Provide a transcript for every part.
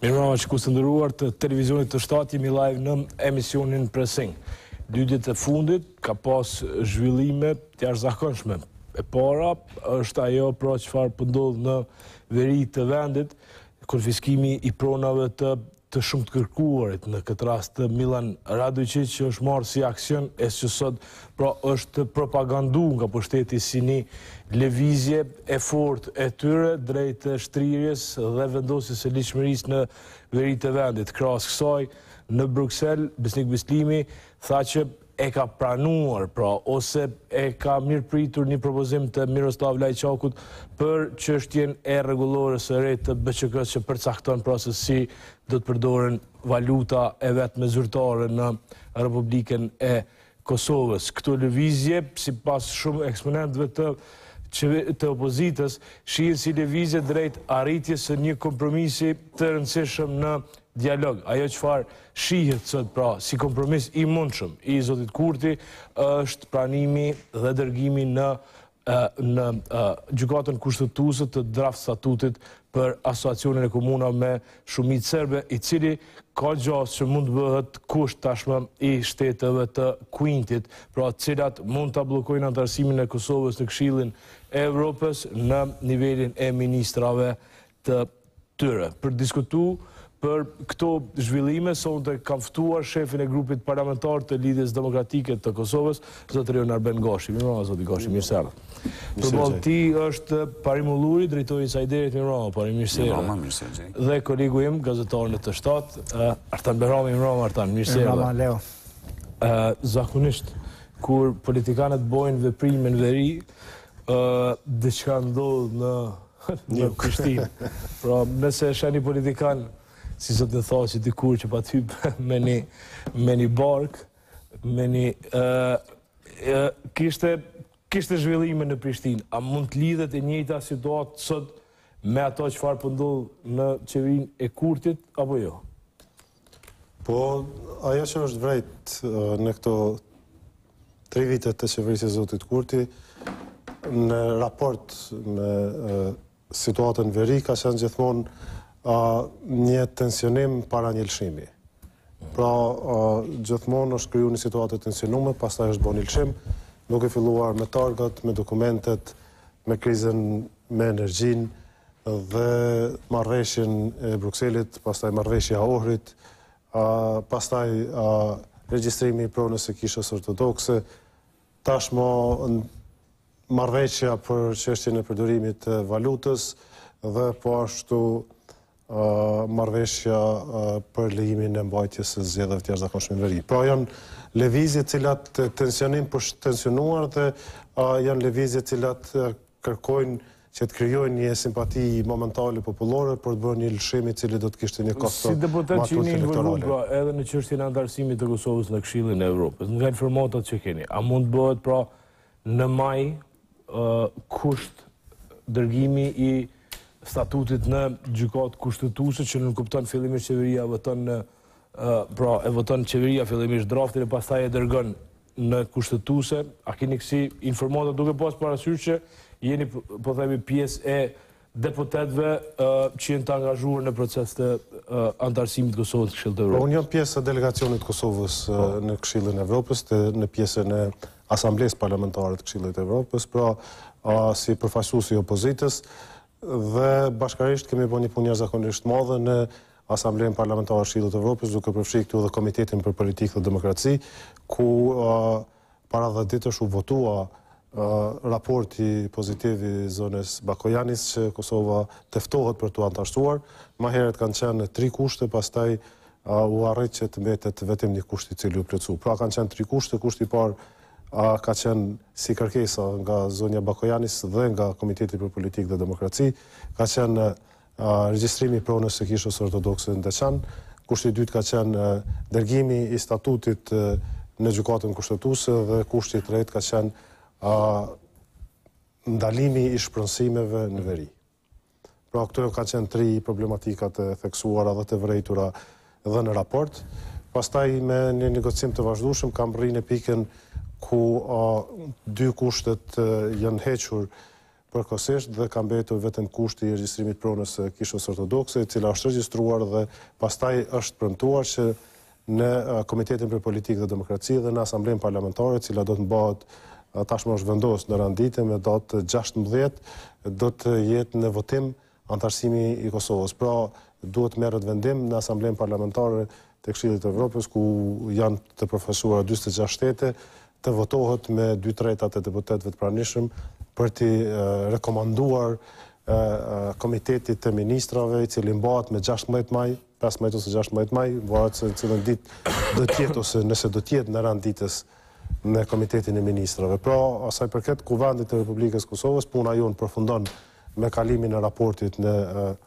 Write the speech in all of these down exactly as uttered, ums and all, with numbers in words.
Mirëmbrëma që ku së ndëruar të televizionit të shtatë, jemi live në emisionin Pressing. Dy ditë e fundit ka pas zhvillime të jashtëzakonshme. E para është ajo pra çfarë po ndodh në veri të vendit, konfiskimi i pronave të të shumë të kërkuarit, në këtë rast të Milan Radojčić, që është marrë si aksion e që sot pra është propagandu nga pushteti si një lëvizje e fortë e tyre drejt shtrirjes dhe vendosjes së ligjshmërisë në veri të vendit. Krahas kësaj, në Bruksel, Besnik Bislimi tha që e ka pranuar, pra, ose e ka mirëpritur një propozim të Miroslav Lajçakut për çështjen e rregullores së re të B Q K-s që përcakton pra se si do të përdoren valuta e vetme zyrtare në Republikën e Kosovës. Këto lëvizje, sipas shumë eksponentëve të të opozitës, shihen si lëvizje drejt arritjes së një kompromisi të rëndësishëm në dialog. Ajo çfarë shihet sot pra si kompromis i mundshëm i zotit Kurti është pranimi dhe dërgimi në në gjykatën kushtetuese të draft statutit për asociacionin e komunave me shumicë serbe, i cili ka gjas që mund të bëhet kusht tashmë i shteteve të Kuintit, pra të cilat mund ta bllokojnë antarësimin e Kosovës në Këshillin e Evropës në nivelin e ministrave të tyre. Për diskutu për këto zhvillime, sonte kam ftuar shefin e grupit parlamentar të Lidhjes Demokratike të Kosovës, zotëri Arben Gashi. Mirëmbrëma, zoti Gashi, mirë se erdhët. Përballë ti është Parim Ulluri, drejtori i Sajderit. Mirëmbrëma, Parim, mirë se erdhët. Mirëmbrëma, mirë se erdhët. Dhe kolegu im, gazetarën e të shtatë, Artan Berrami. Mirëmbrëma, Artan, mirë se erdhët. Mirëmbrëma, Leo. Zakonisht, kur politikanët bojnë veprime në veri, diçka ndodh në në Prishtinë. Pra, nëse është një politikan, si sot në tha që dikur që pa ty me një, me një bark, me një... Uh, kishte, kishte zhvillime në Prishtinë. A mund të lidhet e njëjta situatë sot me ato çfarë po ndodh në qeverinë e Kurtit, apo jo? Po, ajo që është vërejt në këto tri vitet të qeverisë e zotit Kurti, në raport me uh, situatën veri, ka qenë gjithmonë Uh, një tensionim para një lëshimi. Pra, uh, gjithmonë është kriju një situatë të tensionume, pastaj është bo një lëshim, duke filluar me targat, me dokumentet, me krizën me energjin, dhe marrëveshjen e Brukselit, pastaj marrëveshja e Ohrit, uh, pastaj uh, regjistrimi i pronës së kishës ortodokse, tashmo marrëveshja për çështjen e përdorimit të valutës, dhe po ashtu Uh, marrëveshja uh, për lejimin e mbajtjes së zgjedhjeve të jashtëzakonshme në veri. Pra janë lëvizje të cilat tensionim për tensionuar dhe uh, janë lëvizje të cilat uh, kërkojnë që të krijojnë një simpati momentale popullore për të bërë një lëshim i cili do të kishte një kosto. Si deputet që jeni involvuar pra edhe në çështjen e antarësimit të Kosovës në Këshillin e Evropës, nga informatat që keni, a mund bëhet pra në maj uh, kusht dërgimi i statutit në gjykatë kushtetuese, që nuk kupton fillimisht qeveria voton në pra e voton qeveria fillimisht draftin e pastaj e dërgon në kushtetuese. A keni kësi informata duke pas parasysh që jeni po themi pjesë e deputetëve që janë të angazhuar në proces të antarësimit të Kosovës në Këshillin e Evropës? Unë jam pjesë e delegacionit të Kosovës në Këshillin e Evropës, në pjesën e Asamblesë Parlamentare të Këshillit të Evropës, pra si përfaqësues i opozitës, dhe bashkarisht kemi bërë një punë jashtëzakonisht madhe në Asamblenë Parlamentare të Këshillit të Evropës, duke përfshirë këtu edhe Komitetin për Politikë dhe Demokraci, ku uh, para dhjetë ditësh u votua uh, raporti pozitiv i zonës Bakojanis që Kosova të ftohet për të antarësuar. Më herët kanë qenë tri kushte, pastaj uh, u arrit që të mbetet vetëm një kusht i cili u plotësu. Pra kanë qenë tri kushte, kushti i parë A, ka qenë si kërkesa nga zonja Bakojanis dhe nga Komiteti për Politikë dhe Demokraci, ka qenë a, regjistrimi i pronës së kishës ortodokse në Deçan, kushti i dytë ka qenë a, dërgimi i statutit a, në gjykatën kushtetuese dhe kushti i tretë ka qenë a, ndalimi i shpronësimeve në veri. Pra këto ka qenë tri problematikat e theksuara dhe të vërejtura dhe në raport. Pastaj me një negocim të vazhdueshëm kam rrinë në pikën ku uh, dy kushtet uh, janë hequr përkohësisht dhe ka mbetur vetëm kushti i regjistrimit pronës së Kishës Ortodokse, e cila është regjistruar dhe pastaj është premtuar që në Komitetin për Politikë dhe Demokraci dhe në Asamblenë Parlamentare, e cila do të mbahet tashmë është vendosur në randite me datë gjashtëmbëdhjetë, do të jetë në votim antarësimi i Kosovës. Pra, duhet merret vendim në Asamblenë Parlamentare të Këshillit të Evropës, ku janë të përfaqësuara dymbëdhjetë e gjashtë shtete, të votohet me dy tretat e deputetëve të pranishëm për të rekomanduar Komitetit të Ministrave, i cili mbahet me gjashtëmbëdhjetë maj, pesëmbëdhjetë ose gjashtëmbëdhjetë maj, varet se cilën ditë do të jetë ose nëse do të jetë në rand ditës në Komitetin e Ministrave. Pra, asaj përket Kuvendit të Republikës Kosovës, puna jonë përfundon me kalimin e raportit në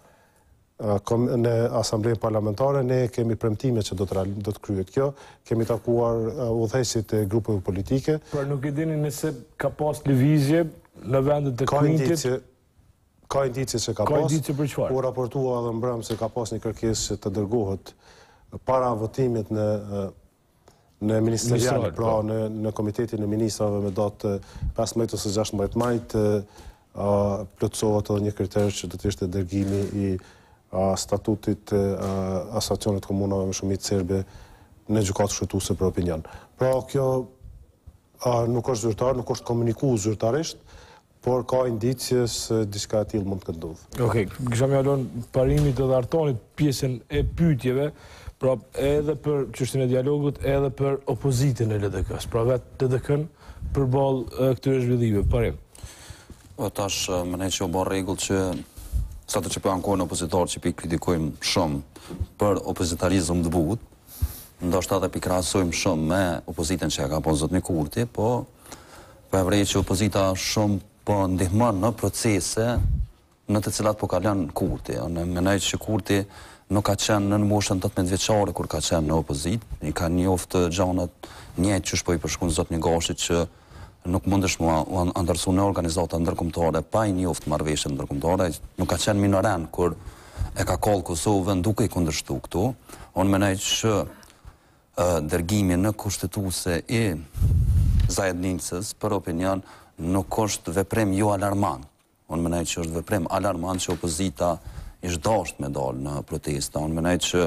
në Asamblenë Parlamentare. Ne kemi premtime që do të do të kryhet kjo. Kemi takuar udhëheqësit e grupeve politike. Pra nuk e dini nëse ka pas lëvizje në vendet e Klintit. Ka indicie që ka pas. Ka indicie për çfarë? U raportua edhe mbrëm se ka pas një kërkesë që të dërgohet para votimit në në ministerial, pra në në Komitetin e Ministrave me datë pesëmbëdhjetë ose gjashtëmbëdhjetë maj të plotësohet edhe një kriter që do të ishte dërgimi i statutit asociacionit komunave me shumicë serbe në gjykatë shëtuese për opinion. Pra kjo nuk është zyrtar, nuk është komunikuar zyrtarisht, por ka indicie se diçka e tillë mund të ndodhë. Okej, kisha më jalon parimit të Artonit pjesën e pyetjeve, pra edhe për çështjen e dialogut, edhe për opozitën e L D K-s, pra vetë L D K-n përballë këtyre zhvillimeve. Parim. Po tash më ne që u bë rregull që sa të që për ankohen opozitorë që pi kritikojmë shumë për opozitarizëm të but, ndoshta edhe pi krahasojmë shumë me opozitën që ka po zotni Kurti, po për vrej që opozita shumë po ndihmon në procese në të cilat po kalon Kurti. Unë mendoj që Kurti nuk ka qenë në moshën tetëmbëdhjetë vjeçare kur ka qenë në opozitë, i ka njoftë gjanat njëjtë që po i përshkruan zotni Gashit që nuk mundesh mua antarësu në organizata ndërkombëtare pa i njoftë marrëveshje ndërkombëtare, nuk ka qenë minoran kur e ka kollë Kosovën duke i kundërshtu këtu. Unë mendoj që dërgimi në kushtetuese i Zajednicës për opinion nuk është veprim jo alarmant. Unë mendoj që është veprim alarmant që opozita ishtë dasht me dalë në protesta. Unë mendoj që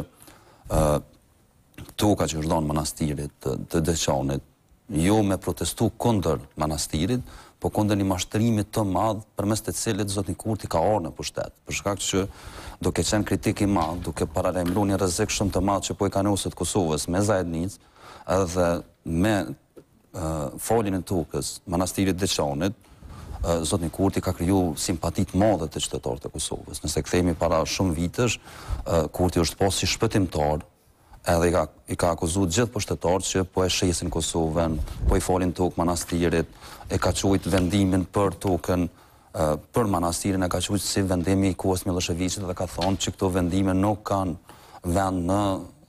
toka që është dhënë manastirit të Deçanit jo me protestu kundër manastirit, po kundër një mashtrimit të madh përmes të cilit zotni Kurti ka ardhur në pushtet. Për shkak që duke qenë kritik i madh, duke paralajmëruar një rrezik shumë të madh që po i ka nisur Kosovës me Zajednicë, edhe me foljen e tokës manastirit Deçanit, zotni Kurti ka kriju simpati të madhe të qytetarëve të Kosovës. Nëse kthehemi para shumë vitesh, Kurti është pas si shpëtimtar, edhe i ka, i ka akuzuar gjithë pushtetarët që po e shesin Kosovën, po i folin tokë manastirit, e ka quajtur vendimin për tokën, për manastirin e ka quajtur si vendimi i kohës Miloševićit dhe ka thonë që këto vendime nuk kanë vend në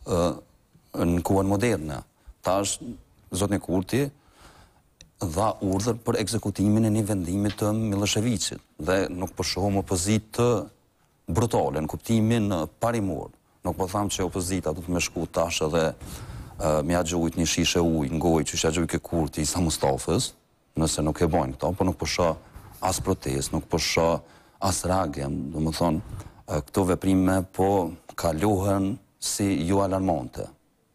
në kohën moderne. Tash zotni Kurti dha urdhër për ekzekutimin e një vendimi të Miloševićit dhe nuk po shohim opozitë të brutale në kuptimin parimor. Nuk po tham që opozita do të më shku tash edhe më gjujt një shishe ujë në gojë që shajoj ke Kurti Isa Mustafës, nëse nuk e bojnë këto, po nuk po shoh as protestë, nuk po shoh as reagim, domethënë këto veprime po kalohen si jo alarmante.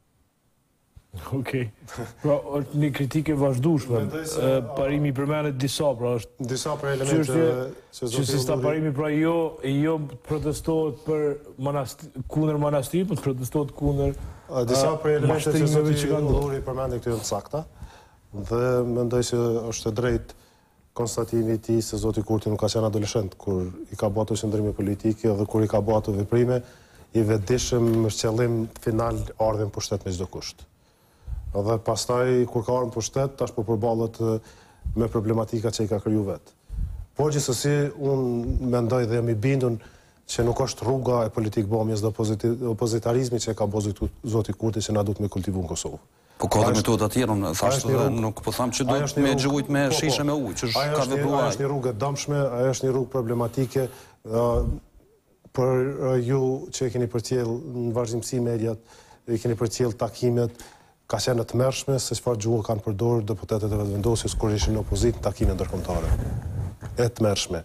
Okej. Pra, është një kritike vazhdueshme. Parimi përmendet disa, pra është disa për elemente që si sta parimi, pra jo jo protestohet për kundër manastirit, por protestohet kundër disa për elemente që zoti Ulluri përmendë këtu janë të sakta dhe mendoj se është e drejtë konstatimi i tij se zoti Kurti nuk ka qenë adoleshent kur i ka bërë qendrime politike dhe kur i ka bërë veprime i vetëdijshëm me qëllim final ardhen pushtet me çdo kusht. Dhe pastaj, kur ka ardhur në pushtet, tash po përballet me problematika që i ka kriju vetë. Por gjithsesi, unë mendoj dhe jam i bindur që nuk është rruga e politikë bëmjes dhe opozitarizmi që ka bërë zoti Kurti që na duhet me kultivu në Kosovë. Po ka dhe metoda tjera, unë thashtë dhe nuk po tham që duhet me gjujt me shishe me ujë, që ka vepruar. Ajo është një rrugë e dëmshme, ajo është një rrugë problematike për ju që e keni përcjell në vazhdimsi mediat, e keni përcjell takimet, ka qenë të mërshme se çfarë gjuhë kanë përdorur deputetët e vetëvendosjes kur ishin në opozitë në takime ndërkombëtare. e tmerrshme.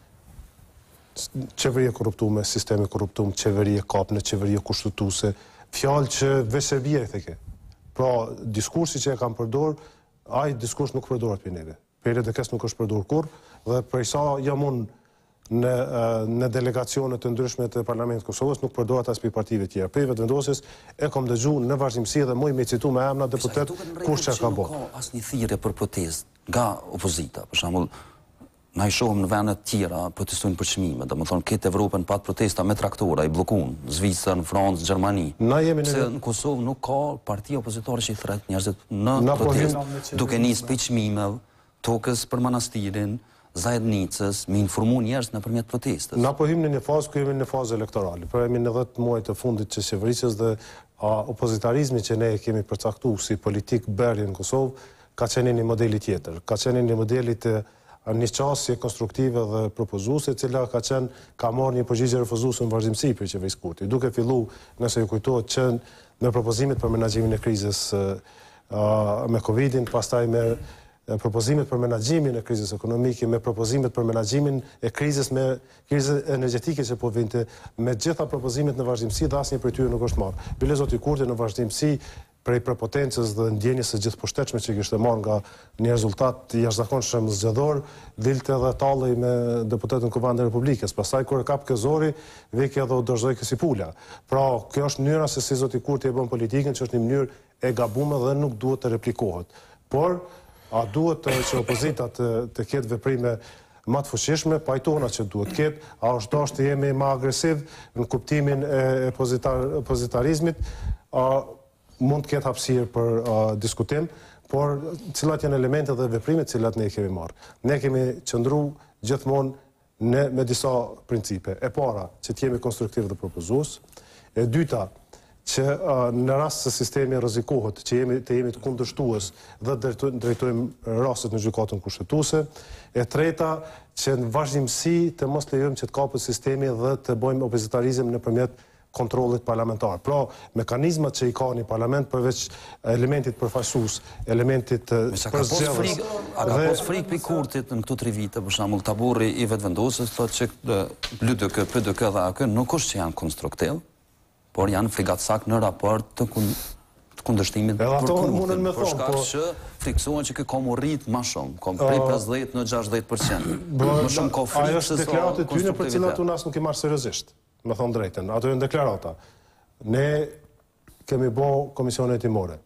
Qeveri e korruptume, sistemi korruptum, qeveri e kapne, qeveri e kushtetuese, fjalë që veç Serbia e theke. Pra, diskursi që e kam përdor, ai diskurs nuk përdoret për neve. Pere dhe kes nuk është përdor kur, dhe për sa jam unë në, në delegacionet të ndryshme të Parlamentit Kosovës, nuk përdoret as për partive tjera. Për vetëvendosjes e kam dëgju në vazhdimsi dhe muj me citu me emna deputet kush që ka bo. Nuk ka asnjë thirrje për protestë nga opozita, për shembull, na i shohëm në vende të tjera protestojnë për çmime, domethënë këtë Evropën pat protesta me traktora i bllokuan, Zvicër, Francë, Gjermani. Na jemi në në Kosovë nuk ka parti opozitore që i thret njerëzit në protestë, duke nisë për çmimeve, tokës për manastirin, Zajednicës, me informu njerëz nëpërmjet protestës. Na po him në një fazë ku jemi në fazë elektorale. Pra jemi në dhjetë muaj të fundit të qeverisjes dhe opozitarizmi që ne kemi përcaktuar si politik berje në Kosovë ka qenë një modeli tjetër. Ka qenë një modeli të një qasje konstruktive dhe propozuese, cila ka qenë, ka marrë një përgjigje refuzuese në vazhdimsi për qeverisë Kurti. Duke fillu, nëse ju kujtohet, që në propozimit për menaxhimin e krizës me Covidin, pastaj me propozimet për menaxhimin e krizës ekonomike, me propozimet për menaxhimin e krizës me krizën energjetike që po vinte, me gjitha propozimet në vazhdimsi dhe asnjë prej tyre nuk është marrë. Bile zoti Kurti në vazhdimsi prej prepotencës dhe ndjenjes së gjithëposhtetshme që kishte marrë nga një rezultat jashtëzakonshëm zgjedhor, dilte dhe tallej me deputetën Kuvend e Republikës. Pastaj kur e kap Këzori, veki edhe u dorëzoi si pula. Pra, kjo është mënyra se si zoti Kurti e bën politikën, që është një mënyrë e gabuar dhe nuk duhet të replikohet. Por a duhet që opozita të, të ketë veprime më të fuqishme, pajtona që duhet ketë, a është dashur të jemi më agresiv në kuptimin e opozitarizmit, a mund të ketë hapësirë për a, diskutim, por cilat janë elementet dhe veprimet cilat ne kemi marrë. Ne kemi qëndru gjithmonë në, me disa principe. E para, që të jemi konstruktiv dhe propozues. E dyta, që uh, në rast se sistemi rrezikohet, që jemi të jemi të kundërshtues dhe drejtojmë rastet në gjykatën kushtetuese. E treta, që në vazhdimsi të mos lejojmë që të kapet sistemi dhe të bëjmë opozitarizëm nëpërmjet kontrollit parlamentar. Pra, mekanizmat që i ka një parlament përveç elementit përfaqësues, elementit përzgjedhës. A ka pas frikë për Kurtit në këto tre vite, për shembull, taburi i vetëvendosjes thotë që L D K, P D K dhe A K nuk është që janë konstruktiv, por janë frigatsak në raport të kundërshtimit për Kurtin, për shkak që friksohen që kë ka mu rrit më shumë, ka prej pesëdhjetë në gjashtëdhjetë përqind. Më shumë ka frikë se sa deklaratë e tyre për cilat unë as nuk i marr seriozisht, me thonë drejtën. Ato janë deklarata. Ne kemi bë komisionin hetimore.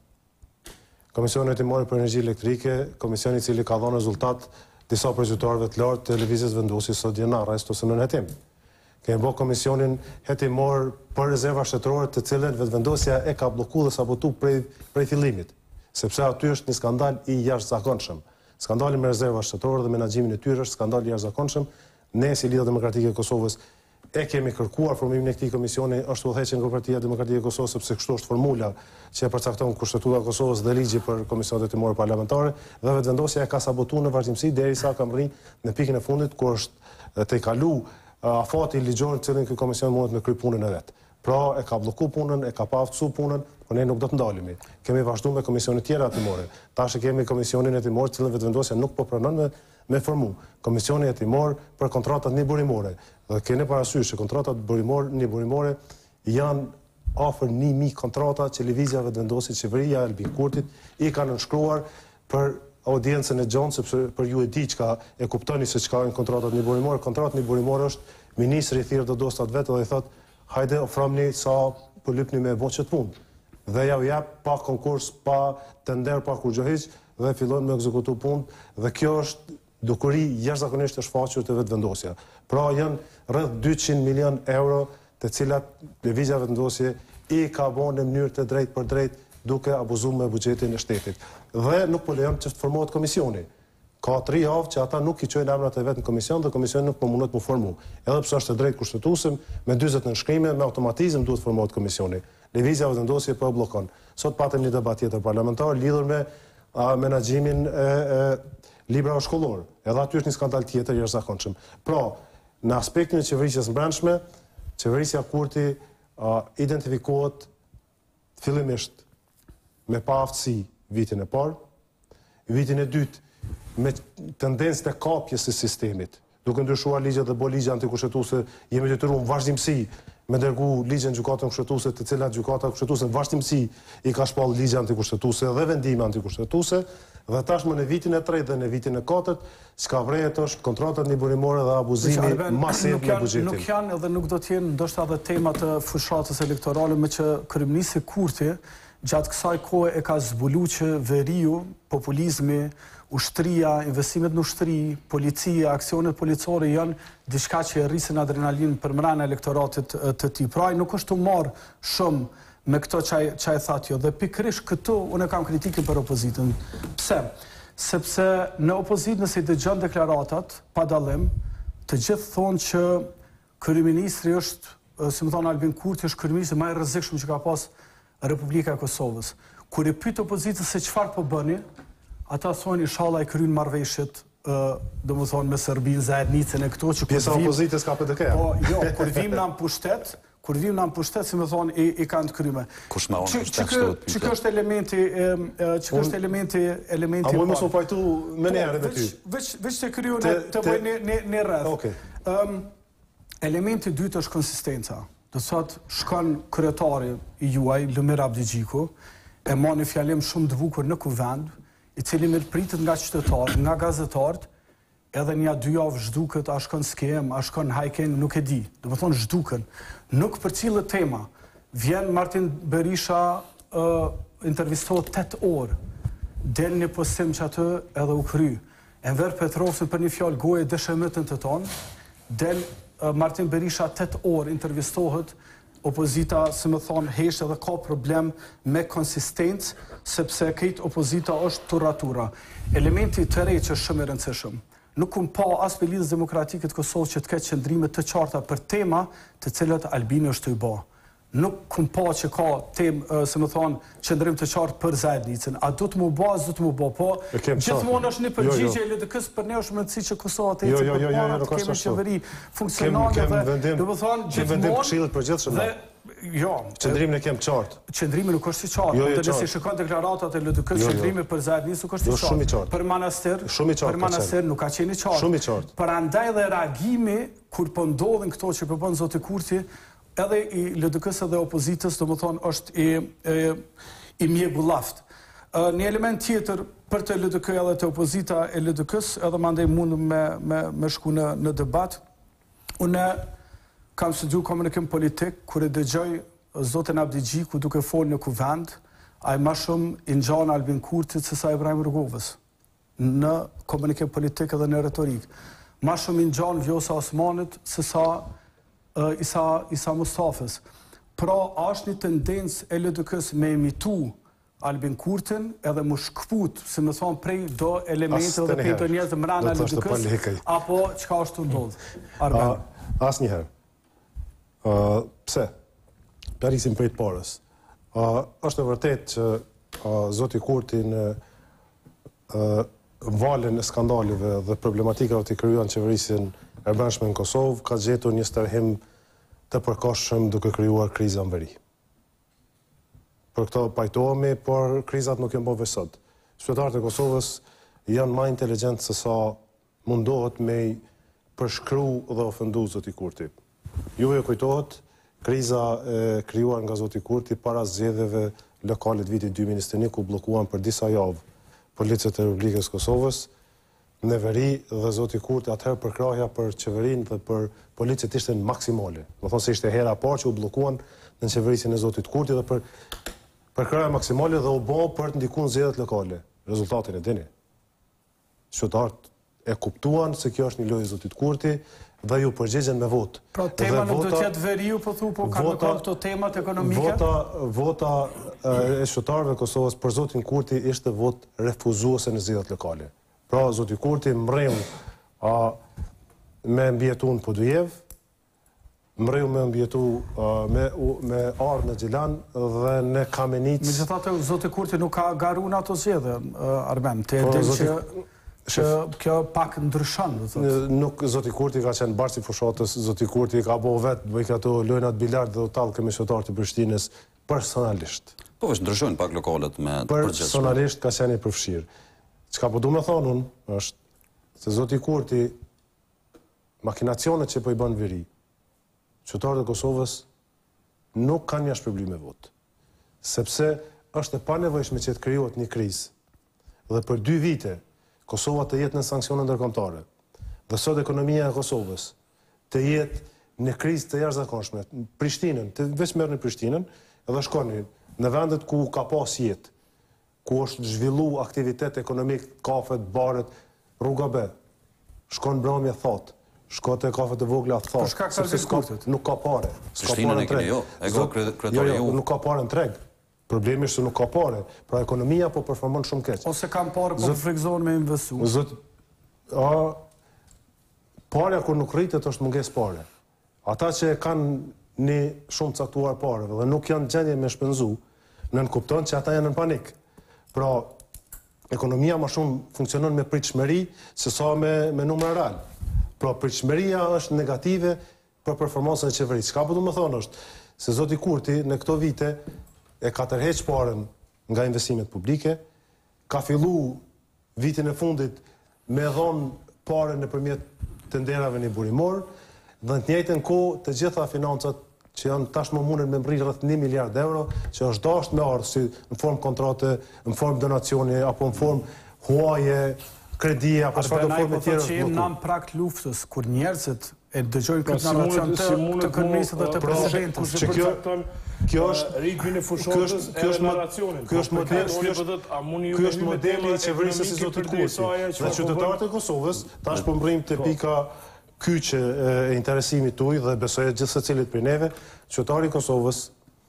Komisionin hetimore për energji elektrike, komisioni i cili ka dhënë rezultat disa përgjithëtarëve të lartë të lëvizjes vendosjes së Dianarës ose në hetim. Kemi bë komisionin hetimor për rezerva shtetërore të cilën vetëvendosja e ka bllokuar dhe sabotuar prej prej fillimit, sepse aty është një skandal i jashtëzakonshëm. Skandali me rezerva shtetërore dhe menaxhimin e tyre është skandal i jashtëzakonshëm. Ne si Lidhja Demokratike e Kosovës e kemi kërkuar formimin e këtij komisioni, është udhëhequr nga Partia Demokratike e Kosovës sepse kështu është formula që e përcakton Kushtetuta e Kosovës dhe ligji për komisionet hetimore parlamentare, dhe vetëvendosja e ka sabotuar në vazhdimsi derisa ka rrinë në pikën e fundit ku është të kalu afati ligjor në cilin ky komision mundet me kry punën e vet. Pra e ka bllokuar punën, e ka pa aftësuar punën, por ne nuk do të ndalemi. Kemi vazhduar me komisionet tjera hetimore. Tash e kemi komisionin hetimor, cilën vetëvendosja nuk po pranon me me formu. Komisioni hetimor për kontratat niburimore. Dhe keni parasysh që kontratat burimore, niburimore janë afër një mijë kontrata që lëvizja vetëvendosit qeveria e Albin Kurtit i kanë nënshkruar për audiencën e gjanë, sepse për ju e di çka e kuptoni se çka janë kontratat niburimore. Kontratat niburimore është ministri i thirr do dostat vetë dhe i thot, hajde ofromni sa po lypni me voçet punë. Dhe ja u jap pa konkurs, pa tender, pa kurrë hiç, dhe fillon me ekzekutu punë, dhe kjo është dukuri jashtëzakonisht e shfaqur të vetëvendosja. Pra janë rreth dyqind milion euro të cilat lëvizja vetëvendosje i ka bënë në mënyrë të drejtë për drejtë duke abuzuar me buxhetin e shtetit. Dhe nuk po lejon që të formohet komisioni. Ka tre javë që ata nuk i çojnë emrat e vet në komision dhe komisioni nuk po mundet të formu. Edhe pse është e drejtë kushtetuese, me dyzet nënshkrime, me automatizëm duhet formohet komisioni. Lëvizja vetëvendosje po bllokon. Sot patëm një debat tjetër parlamentar lidhur me menaxhimin e, e librave shkollor. Edhe aty është një skandal tjetër i jashtëzakonshëm. Pra, në aspektin e qeverisjes mbrëmshme, qeverisja Kurti a, identifikohet fillimisht me pa aftësi vitin e parë, vitin e dytë me tendencë të kapjes së sistemit. Duke ndryshuar ligjet dhe bo ligje antikushtetuese, jemi detyruar vazhdimsi me dërgu ligjen gjykatën kushtetuese, të cilat gjykata kushtetuese vazhdimsi i ka shpall ligje antikushtetuese dhe vendime antikushtetuese, dhe tashmë në vitin e tretë dhe në vitin e katërt, çka vrehet është kontratat niburimore dhe abuzimi masiv në buxhetin. Nuk janë edhe nuk do të jenë ndoshta edhe tema të fushatës elektorale, me që kryeministri Kurti gjatë kësaj kohe e ka zbulu që veriu, populizmi, ushtria, investimet në ushtri, policia, aksionet policore janë diçka që e rrisin adrenalin për mbrana elektoratit të tij. Pra nuk është të marrë shumë me këto që e thatë jo. Dhe pikrish këtu, unë e kam kritikin për opozitën. Pse? Sepse në opozitë nëse i dëgjon deklaratat, pa dallim, të gjithë thonë që kryeministri është, si më thonë Albin Kurti, është kryeministri më i rrezikshëm që ka pas Republika e Kosovës. Kur i pyet opozitës se çfarë po bëni, ata thonë inshallah e kryen marrëveshjet, do më thonë me Serbinë, zajednicën e këto që... Pjesa opozitës ka P D K-ja. Po, jo, kur vim në pushtet, kur vim në pushtet, si më thonë, i kanë të kryme. Kush me onë Që kjo është elementi, që kjo është elementi, elementi... A mojë mësë më pajtu me njerë me ty? Veç të kryu të bëj një rreth. Elementi dytë është konsistenca. Do thotë, shkon kryetari i juaj, Lumir Abdigjiku, e ma një fjalim shumë të bukur në kuvend, i cili mirë pritet nga qytetarë, nga gazetarët, edhe një dy javë zhduket, a shkon skem, a shkon hajken, nuk e di. Do më thonë zhduken. Nuk për cilë tema. Vjen Martin Berisha, intervistohet tetë orë, del një posim që atë edhe u kry. Enver Petrovsën për një fjallë goje dëshëmëtën të tonë, del Martin Berisha tetë orë, intervistohet, opozita, se më thonë, heshtë edhe ka problem me konsistencë, sepse këtë opozita është turatura. Elementi të rej që është shumë i rëndësishëm. Nuk kum pa as për Lidhës Demokratike të Kosovës që të ketë qëndrime të qarta për tema të cilët Albini është të i ba. Nuk kum pa që ka temë, se më thonë, qëndrim të qartë për zajednicën. A du të mu ba, a du të mu ba, po gjithmonë është një përgjigje e L D K-s për ne është mëndësi që Kosova të ecë për para të kemi qeveri funksionale dhe do më thonë gjithmonë jo, qëndrimin e kem qartë. Qëndrimi nuk është i qartë. Jo, jo, nëse shikon deklaratat e L D K-s, qëndrimi për zajednicë nuk është i shumë i qartë. qartë. Për manastir, Shumë i qartë për ka manastir nuk ka qenë i qartë. Shumë i qartë. Për andaj dhe reagimi kur po ndodhin këto që po bën zoti Kurti, edhe i L D K-s edhe opozitës, do më thonë, është i, i, i mjegullaft. Një element tjetër për të L D K edhe të opozita e L D K-s, edhe mandej mund me, me, me shku në, në debat, unë kam studiu komunikim politik, kur e dëgjoj zotin Abdigjiku duke folë në kuvend, a i ma shumë i ngjan Albin Kurtit se sa Ibrahim Rrugovës, në komunikim politik edhe në retorik. Ma shumë i ngjan Vjosa Osmanit se sa uh, Isa, Isa Mustafës. Pra, është një tendencë e L D K-s me imitu Albin Kurtin edhe më shkput, se më thonë, prej do elemente dhe prej do njëzë mrana L D K-s, apo qka është të ndodhë? Arben. As njëherë. Uh, pse? Perisim për i të parës. Uh, është e vërtet që uh, Zoti Kurti në uh, valën e skandalive dhe problematikave të kryuan qeverisin e brendshme në Kosovë, ka gjetur një stërhim të përkohshëm duke krijuar kriza në veri. Për këto pajtohemi, por krizat nuk janë bërë sot. Qytetarët e Kosovës janë më inteligjent se sa mundohet me i përshkru dhe ofendu Zoti Kurti. Ju e kujtohet, kriza e krijuar nga Zoti Kurti para zgjedhjeve lokale të vitit dy mijë e njëzet e një, ku bllokuan për disa javë policët e Republikës Kosovës në veri dhe Zoti Kurti atëherë përkrahja për qeverinë dhe për policët ishte maksimale. Do thonë se ishte hera e parë që u bllokuan në qeverisin e Zotit Kurti dhe për përkrahja maksimale dhe u bë për të ndikuar zgjedhjet lokale. Rezultatin e dini. Qytetarët e kuptuan se kjo është një lojë e Zotit Kurti dhe ju përgjigjen me votë. Pra tema nuk do t'jetë veriu, po thu, po ka me kam këto temat ekonomike? Vota, vota e qytetarëve Kosovës për Zotin Kurti ishte votë refuzuese në zgjedhjet lokale. Pra Zoti Kurti mreu a, me mbjetu në Podujev, mreu me mbjetu a, me, me Ardh në Gjilan dhe në Kamenic. Megjithatë, Zoti Kurti nuk ka garu në ato zgjedhje, Arben, te e din që që kjo pak ndryshon, do thotë. Nuk Zoti Kurti ka qenë barsi fushatës, Zoti Kurti ka bo vetë, bëjk ato lojnat bilard dhe utallë këmishotar të Prishtinës personalisht. Po, është ndryshojnë pak lokalet me të përgjithshme. Personalisht ka qenë i përfshirë. Çka po du me thonë unë, është se zoti Kurti, makinacionet që po i bën veri, qytetarët e Kosovës nuk kanë një shpërblim me votë. Sepse është e panevojshme që të krijohet një krizë. Dhe për dy vite, Kosova të jetë në sanksione ndërkombëtare. Dhe sot ekonomia e Kosovës të jetë në krizë të jashtëzakonshme. Prishtinën, të veç merrni Prishtinën, edhe shkoni në vendet ku ka pas jetë, ku është zhvillu aktivitet ekonomik, kafet, baret, rruga B. Shkon bromje thot, shko te kafet e vogla thot. Për shkak të arzit kurtit. Nuk ka pare. Prishtinën e keni jo, e ka kryetari ju. Nuk ka pare në treg. Problemi është se nuk ka pare. Pra ekonomia po performon shumë keq. Ose kam pare po frikzohen me investu. Zot, a, parja kur nuk rritet është munges pare. Ata që kanë një shumë caktuar pareve dhe nuk janë gjendje me shpenzu, nën kupton që ata janë në panik. Pra, ekonomia ma shumë funksionon me pritshmëri se sa me, me numra real. Pra, pritshmëria është negative për performansën e qeverisë. Çka po du me thonë është se zoti Kurti në këto vite e ka tërheq parën nga investimet publike, ka fillu vitin e fundit me dhonë parën nëpërmjet tenderave një burimor, dhe në të njëjtën kohë të gjitha financat që janë tashmë mundën me mri rreth një miliard euro, që është dashur me ardhë si në formë kontrate, në formë donacioni, apo në formë huaje, kredie, apo çfarë do formë tjetër. Që jemi në prag luftës, kur njerëzit e dëgjojnë këtë narracion të kënaqësit dhe të presidentit. Që kjo kjo është ritmin e fushotës e narracionin. Ky është modeli, ky është modeli i qeverisë së zotit Kurti. Dhe qytetarët e Kosovës tash po mbrim te pika kyçe e interesimit tuaj dhe besoj gjithë secilit prej neve, qytetarët e Kosovës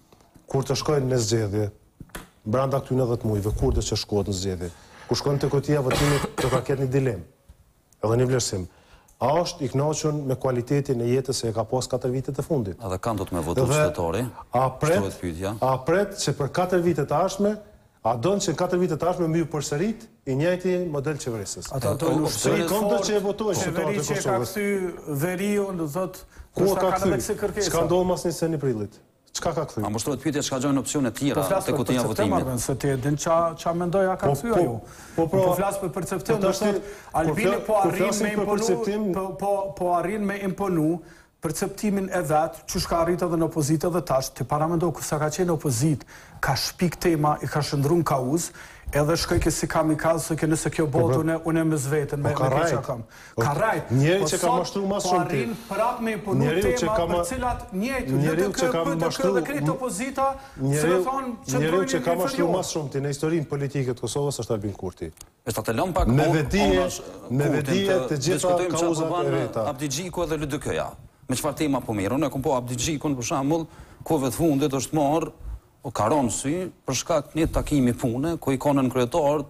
kur të shkojnë në zgjedhje, brenda këtyre dhjetë muajve, kur do të shkohet në zgjedhje, kur shkojnë te kotija votimit, do ta ketë një dilemë, edhe një vlerësim. A është i kënaqur me cilëtetin e jetës që e ka pas katër vitet e fundit? A dhe kanë do të me votu qytetari? A pret, a pret që për katër vite të ardhshme, a don që në katër vite të ardhshme më ju përsërit i njëjti model qeverisës? Ata do të ushtrin kontër që e votojnë qeveri që ka kthy veriun, do thotë, ku ka kthy? Çka ndodh mas njësën i prillit? Çka ka kthy? A më shtrohet pyetja çka gjojnë opsione të tjera te kotija votimit? Po se ti e din ça ça mendoj a ka kthy ajo. Po po flas për perceptim, do të thotë Albini po arrin me imponu, po po arrin me imponu perceptimin e vet, që shka arrit edhe në opozitë edhe tash, të paramendo ku sa ka qenë opozitë, ka shpik tema, i ka shëndru në kauz, edhe shkoj ke si kamikaz, se ke nëse kjo botë, une me zveten, me keqa kam. Ka rajt. Njeri që ka mashtru mas shumë ti. Po arrin prap me imponu tema për cilat njëjtë, njeriu që ka mashtru dhe kretë opozita, se me thonë që të njeriu që ka mashtru mas shumë ti në historinë politike të Kosovës është Albin Kurti. Është të lëm pak me vedije, me vedije të gjitha kauzat e veta. Abdi Xhiku edhe L D K-ja. Me çfarë tema po merr? Unë e kam po Abdi Xhikun për shembull, kohëve të fundit është marr o karon sy për shkak të një takimi pune ku i kanë në kryetar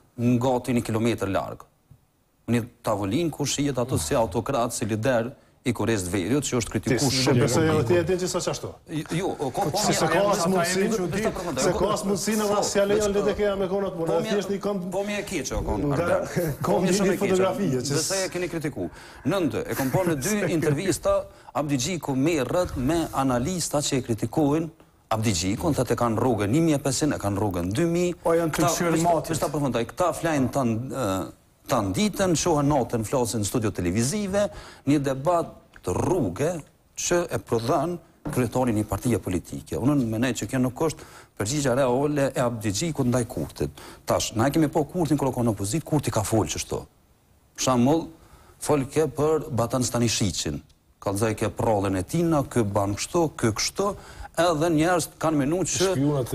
gati një kilometër larg. Një tavolinë ku shihet ato si autokrat, si lider i Koreas të Veriut, që është kritikuar shumë. Besoj edhe ti e din që sa çashtu. Jo, po po se ka as mundsinë, se ka as mundsinë edhe si alejon L D K-ja me konat punë. Thjesht i kanë po më e keq o kon. Kom një shumë fotografi që se e keni kritikuar. Nëndë, e kam parë në dy intervista Abdi Xhiku merret me analista që e kritikojnë Abdi Xhikun, thotë kanë rrugën një mijë e pesëqind, e kanë rrugën dy mijë. Po janë të shërmatit. Është përfundoi, këta flajnë tan tan ditën, shohën natën, flasin në studio televizive, një debat të rrugë që e prodhon kryetarin i partie politike. Unë mendoj që kjo nuk është përgjigjja reale e Abdi Xhikut ndaj Kurtit. Tash, na kemi po Kurtin kur ka në opozitë, Kurti ka folë çështo. Për shembull, folke për Batan Stanishiqin. Kallzoi ke prallën e tina, kë ban kështu, kë kështu, edhe njerëz kanë menuar që shpionat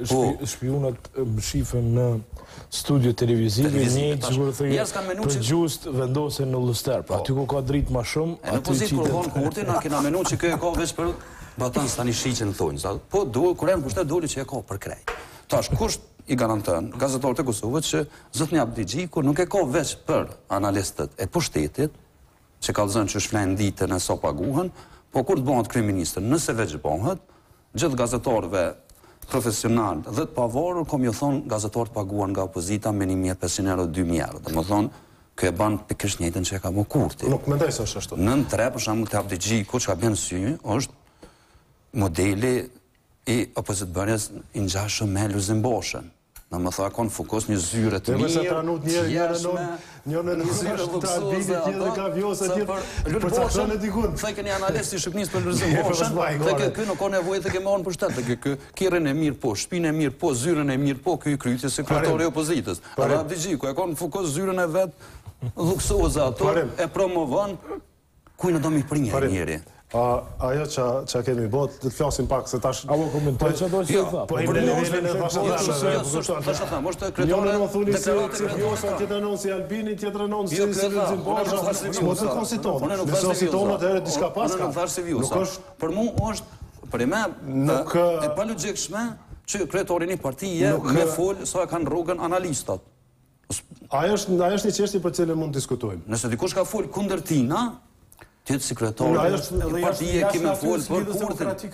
e shpionat më shifën në studio televizive, një sigurisht thënë për gjust vendosen në Luster. Pra aty ku ka dritë më shumë, aty pozitë kur von Kurti na kena menuar që kjo e ka veç për Batan Stanishiqin thonë. Po duhet kur janë pushtet doli që e ka për krejt. Tash kush i garanton gazetarët e Kosovës që zotni Abdi Xhiku nuk e ka veç për analistët e pushtetit, që kallëzën që shflenë ditën e sa paguhen, po kur të bëhet kryeministër, nëse veç bëhet, gjithë gazetarëve profesional dhe të pavarur, kom ju thonë gazetarët paguan nga opozita me një mijë e pesëqind euro dy mijë euro. Dhe më thonë, kjo e banë pikërisht njëjtën që e ka më Kurti. Nuk mendoj se është ashtu. Nën tre, për shembull te Abdi Xhiku, që ka bën sy, është modeli i opozitbërjes i ngjashëm me Luzin Boshën. Në më tha, konë fokus një zyre të mirë, tjershme, një zyre luksoze, ato, përcakton e dikun. Thaj këni analist i Shqipnis për Lërzim Boshën, thaj kë nuk ka nevojë të ke marrën për shtet, kë kirën e mirë po, shpinë e mirë po, zyren e mirë po, kë i krytje sekretari opozitës. Edhe Abdi Gjiku e ka në fokus zyren e vetë, luksoze ato, e promovon, kujnë do mi prinje njeri. Ajo që kemi bot, të të flasim pak se tash... Abo komentoj që do që të tha. Po im në nivelin e thasha. Njone në thuni se Vjosa, tjetër nënë si Albini, tjetër nënë si Lërzim Bosha, s'mo të konsiton. Nëse konsiton atë ere diska paska. Unë nuk thash si Vjosa. Për mu është, për e me, e pa logjikshme që kretori një partije me fol sa e kanë rrugën analistat. Ajo është një çështje për cilën mund të diskutojmë. Nëse dikush ka fol kundër tina, tjetë sekretari, partije kime folë për kurtin.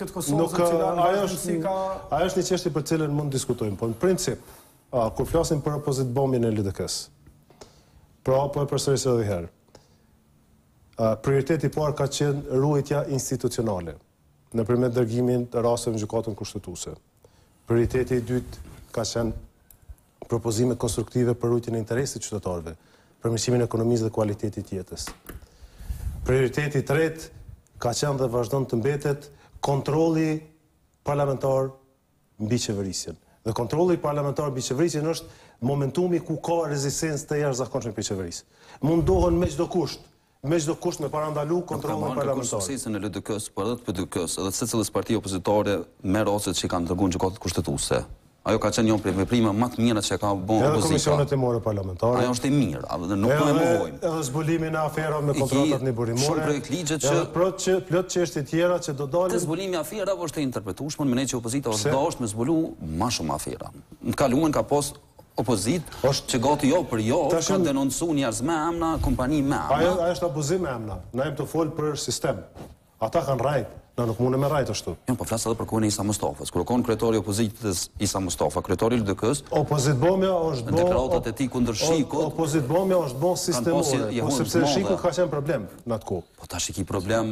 Ajo është një çështje për cilën mund të diskutojmë, po në princip, kur flasim për opozit bombin e L D K-s, pra po e përsëris edhe herë, prioriteti parë ka qenë ruajtja institucionale, nëpërmjet dërgimin të rasteve në gjykatën kushtetuese. Prioriteti i dytë ka qenë propozime konstruktive për ruajtjen e interesit qytetarëve, përmirësimin e ekonomisë dhe kualitetit të jetës. Prioriteti tretë ka qenë dhe vazhdon të mbetet kontrolli parlamentar mbi qeverisjen. Dhe kontrolli parlamentar mbi qeverisjen është momentumi ku ka rezistencë të jashtëzakonshme për qeverisë. Mundohen me çdo kusht, me çdo kusht me parandalu kontrollin parlamentar. Nuk ka suksesin e L D K-s, por edhe të P D K-s, edhe secilës parti opozitare me rastet që kanë dërguar në gjykatat kushtetuese. Ajo ka qenë një prej veprime më të mira që ka bën opozita. Edhe komisionet e morë parlamentare. Ajo është e mirë, nuk po e mohojmë. Edhe zbulimin e aferave me kontratat niburimore. Shumë projekt ligje që edhe plot çështje tjera që do dalin. Te zbulimi i aferave është e interpretueshme, me ne që opozita është dashur me zbulu më shumë afera. Në kalumen ka pas opozit që gati jo për jo ka denoncu njerëz me emra, kompani me emra. Ajo është abuzim me emra. Na jemi të fol për sistem. Ata kanë rajt. Na nuk mundem me rajt ashtu. Jo, po flas edhe për kohën e Isa Mustafës. Kur kon kryetari i opozitës Isa Mustafa, kryetari i L D K-s, opozitbombja është bë deklaratat e tij kundër Shikut. Opozitbombja është bë sistemore, po sepse Shiku ka qenë problem në atë kohë. Po tash i ki problem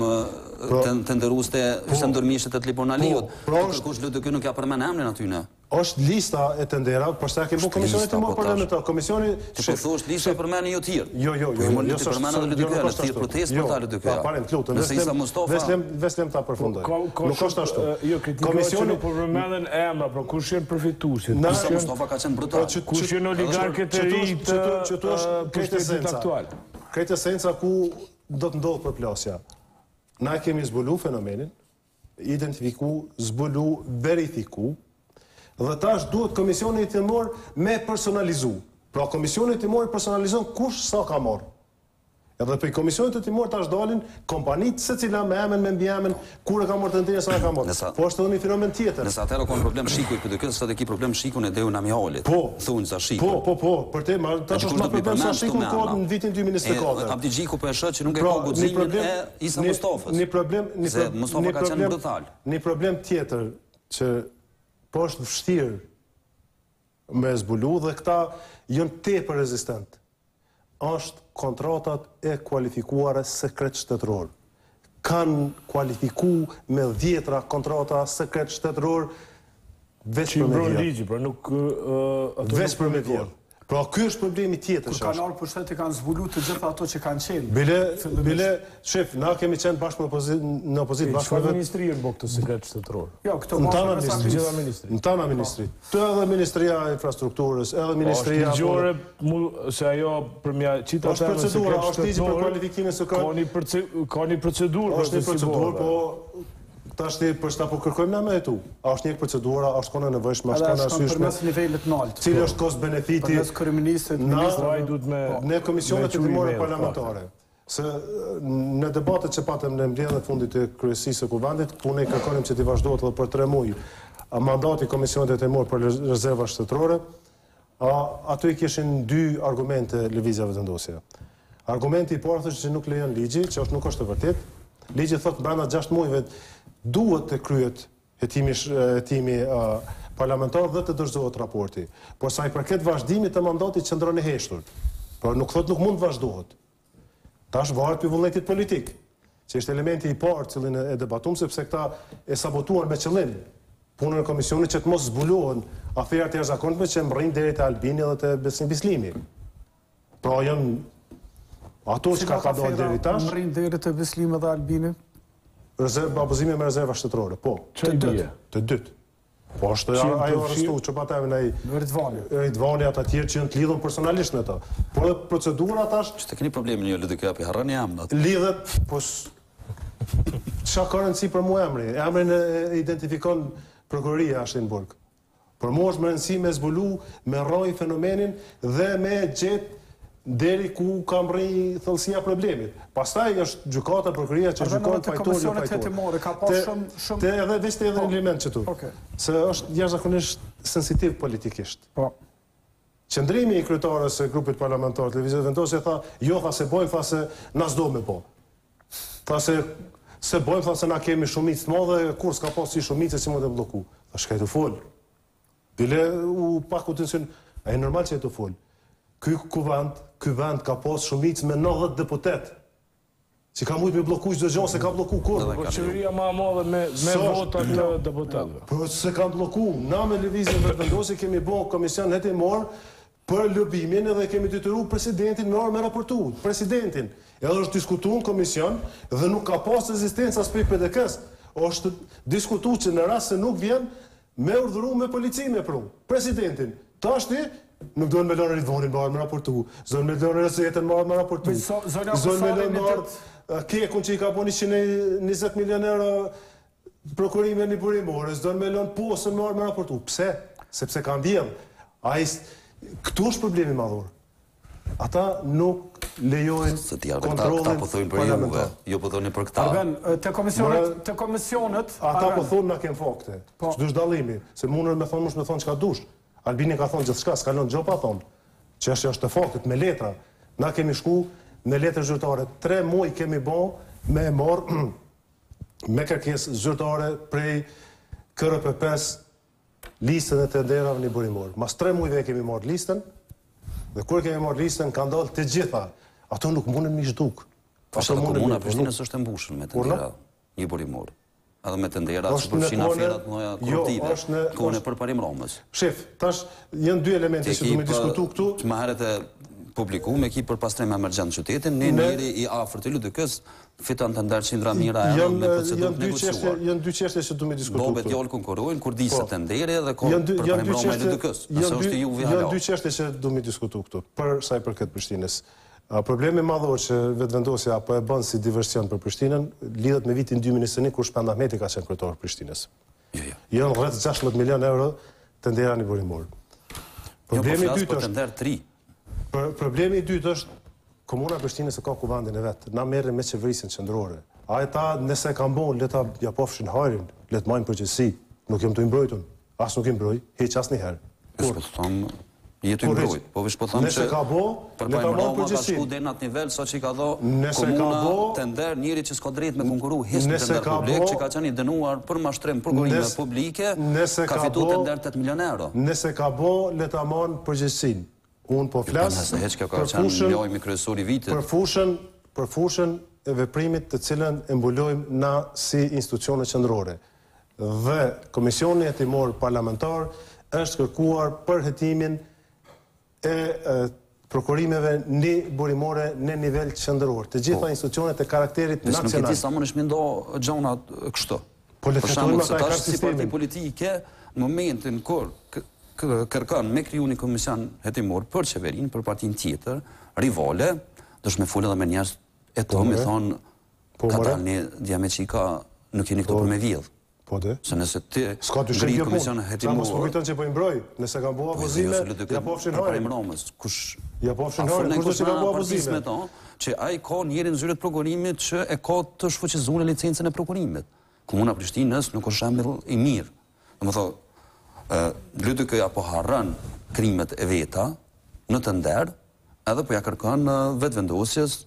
të tenderuste ishte ndërmishët e tribunaliut. Kush L D K nuk ja përmend emrin aty në. Është lista e tenderave, por sa kemi komisionet e morë parlamentar. Komisioni ti po thosh lista e përmendën jo të tjerë. Jo, jo, jo. Jo, jo, përmendën edhe L D K, në thirr protestë për ta L D K. Pa, parem lutem. Nëse Isa Mustafa, veslem, veslem ta përfundoj. Nuk është ashtu. Jo, komisioni po përmendën emra, por kush janë përfituesit? Isa Mustafa ka qenë brutal. Kush janë oligarkët e ri të pushtetit aktual? Këtë esenca ku do të ndodhë përplasja. Na kemi zbulu fenomenin, identifiku, zbulu, verifiku, dhe tash duhet komisioni të morë me personalizu. Pra komisioni të morë personalizon kush sa ka morë. Edhe për komisionit të timor tash dalin kompanit se cila me emën, me mbi emën, kur e ka morë të ndërja sa e ka morë. Po është edhe një fenomen tjetër. Nësa atëra ka në problem Shiku i P D K-s, sot e ki problem Shiku në Deu Namihalit. Po, thunë sa Shiku. Po, po, po, për te, ma tash është ma problem sa Shiku në kodë në vitin dy mijë e njëzet e katër. Abdi Gjiku për e shët që nuk e ka guximin e Isa Mustafës. Një problem, Se Mustafa ka qenë brutal. Një problem tjetër që po është vështirë me zbulu dhe këta jënë tepër rezistent, është kontratat e kualifikuara sekret shtetëror. Kanë kualifiku me dhjetra kontrata sekret shtetëror veç për me vjerë. Ligji, pra nuk... Veç për me vjerë. Pra, ky është problemi tjetër. Kur kanë ardhur pushteti kanë zbulu të gjitha ato që kanë qenë. Bile, bile, shef, na kemi qenë bashkë në opozit bashkë me vetë. Ministri në bëgë të sekret shtetëror? Jo, këto në tana ministri. ministri. Në tana ministri. Të edhe Ministria e Infrastrukturës, edhe Ministria... është ligjore, se ajo përmja qita të është procedura, është ligji për kualifikimin së ka një procedurë. Është një procedurë, po... Ta është për shta po kërkojmë na me e tu. A është një procedura, a është kone nevojshme, a është kone asyshme. Për mes nivellit naltë. Cili është kost benefiti. Për mes kërëministrit, ministraj me... Ne komisionet e timore parlamentare. Se në debatet që patëm në mbledhjen e fundit të kryesisë së kuvendit, ku ne kërkonim që t'i vazhdohet edhe për tre muaj mandati komisionet e timore për rezerva shtetërore, aty i kishin dy argumente lëvizjave të ndosja. Argumenti i parë thoshte që nuk lejon ligji, që është nuk është e vërtetë. Ligji thotë brenda gjashtë muajve duhet të kryet hetimi, hetimi uh, parlamentar dhe të dorëzohet raporti. Por sa i përket vazhdimit të mandatit qëndron e heshtur. Por nuk thot nuk mund vazhdohet. Tash varet për vullnetit politik, që është elementi i parë cilin e debatum, sepse këta e sabotuar me qëllim punën e komisionit që të mos zbulohen aferat e jashtëzakonshme që mbërrin deri te Albini dhe te Besim Bislimi. Pra janë ato që ka ka dalë deri tash. Mbërrin deri te Bislimi dhe Albini. Rezervë abuzimi me rezerva shtetërore, po. Të dytë. Të dytë. Po është ajo arrestu që patemin ai Ridvani. Ridvani ata të tjerë që janë të lidhur personalisht me to. Por procedura tash Që të keni problemin ju Ludo Kapi, harroni emrat. lidhet, po çka ka rëndësi për mua emri? Emrin e identifikon prokuroria Ashtenburg. Për mua është më rëndësi me zbulu, me rroj fenomenin dhe me gjet deri ku ka mrri thellësia problemit. Pastaj është gjykata, prokuroria që gjykon fajtori apo fajtori. Ka pas shumë shumë Te edhe veç te edhe një element që tu. Okej. Se është jashtëzakonisht sensitiv politikisht. Po. Qëndrimi i kryetarës së grupit parlamentar Televizion Vendosi tha, jo tha se bojmë, tha se na s'do me bo. Tha se se bojmë, tha se na kemi shumicë të madhe, kur s'ka pas si shumicë si mund të blloku. Tha shkaj të fol. Bile u pak u tension, ai normal që të fol. Ky kuvend, ky vend ka pas shumicë me nëntëdhjetë deputet. Që ka mujtë me bloku çdo gjë, se ka bloku kur. Po qeveria më e madhe me me vota të deputetëve. Po se kanë bloku, na me lëvizjen Vendosi kemi bën komision hetimor për lobimin edhe kemi detyruar presidentin me orë me raportu. Presidentin. Edhe është diskutuar në komision dhe nuk ka pas rezistencë as për P D K-s. Është diskutuar që në rast se nuk vjen me urdhëru me polici me pru. Presidentin. Tash ti nuk do në me lënë Ridvanin marrë me raportu. Zonë me lënë Resetën marrë me raportu. Zonë me lënë marrë kekun që i ka bën njëqind e njëzet milion euro prokurime një burimore. Zonë me lënë posën marrë me raportu. Pse? Sepse ka mbjell. Këtu është problemi madhur. Ata nuk lejojnë kontrolin Ata po thonë për juve, jo po thonë për këta. Arben, te komisionet, te komisionet, ata po thonë na kemë fakte. Ç'dush dallimi, se mundën me thonë, mos me thonë çka dush. Albini ka thonë gjithçka, s'ka lënë gjopa thonë. Çështja është e faktit me letra. Na kemi shku në letër zyrtare. tre muaj kemi bën me marr me kërkesë zyrtare prej K R P P-s listën e tenderave në burimor. Mas tre muajve kemi marrë listën. Dhe kur kemi marrë listën, kanë dalë të gjitha. Ato nuk mundën mi zhduk. Pasha dhe komuna Prishtinës është e mbushën me tendera një burimor. Edhe me tendera që përfshin aferat mëdha korruptive. Kone për parim Romës. Shef, tash janë dy elemente që duhet të diskutu këtu. Që më herët e publiku me ekip për pastrim emergjent qytetin, ne njëri i afërt i L D K-s fiton tender qindra mijëra euro me procedurë negociuar. Janë dy çështje që duhet të diskutojmë. Bobet joll konkurrojnë kur di se tenderi dhe ka për parim Roma e L D K-s. Nëse është ju vjen. Janë dy çështje që duhet të diskutojmë këtu për sa i përket Prishtinës. Problemi madhor që Vetvendosja apo e bën si diversion për Prishtinën lidhet me vitin dy mijë e njëzet e një kur Shpend Ahmeti ka qenë kryetar i Prishtinës. Jo, jo. Janë rreth gjashtëdhjetë milion euro tendera në burimor. Problemi i dytë është tender tri. Problemi i dytë është komuna e Prishtinës e ka kuvendin e vet. Na merren me qeverisjen qendrore. Ata nëse kanë bën le ta japofshin harin, le të marrin përgjegjësi. Nuk jam të mbrojtur. As nuk i mbroj, hiç asnjëherë. Kur thon jetë mbrojt, po veç po them që nëse ka bë, për le ta marrë ka përgjegjësi. shku deri në atë nivel sa që ka dha Nëse ka komuna bë, tender njëri që s'ka drejt me konkuru hisë Nëse tender ka publik bë- që ka qenë i dënuar për mashtrim prokurime Nëse- publike, nëse ka ka fituar bë- tender tetë milion euro. Nëse ka bë, le ta marrë përgjegjësinë. Unë po flas Nëse heq kjo ka për qenë fushën lojmi kryesor i vitit. për fushën për fushën e veprimit të cilën e mbulojmë na si institucione qendrore. Dhe Komisioni Hetimor Parlamentar është kërkuar për hetimin e, e prokurimeve një burimore në nivel qendror. Të gjitha institucionet e karakterit Nëse nuk e nacional. di sa mund është ndo gjona kështu. Po le Për të shembull, jetojmë se ata e tash kanë si parti sistemin. politike, në momentin kur k- k- kërkon me kriju një komision hetimor për qeverinë, për partin tjetër, rivale, do shme folë edhe me njerëz e to me thonë Po, ka more. dalë një djameqika nuk jeni këtu për me vjedh. Po de. Se nëse ti S'ka dyshim ngri kjo komision punë. Sa hetimor, mos po kujton që po i mbroj, nëse kanë bërë abuzime, ja po fshin për parim harin. Romës, kush Ja po fshin A harin, folën kush do kush që kanë nga bërë partisë me abuzime. to, që ai ka njërin në zyret prokurimit që e ka të shfuqizuar licencën e prokurimit. Komuna e Prishtinës nuk është shembull i mirë. Domethënë, ë L D K apo harron krimet e veta në tender, edhe po ja kërkon ë, vetvendosjes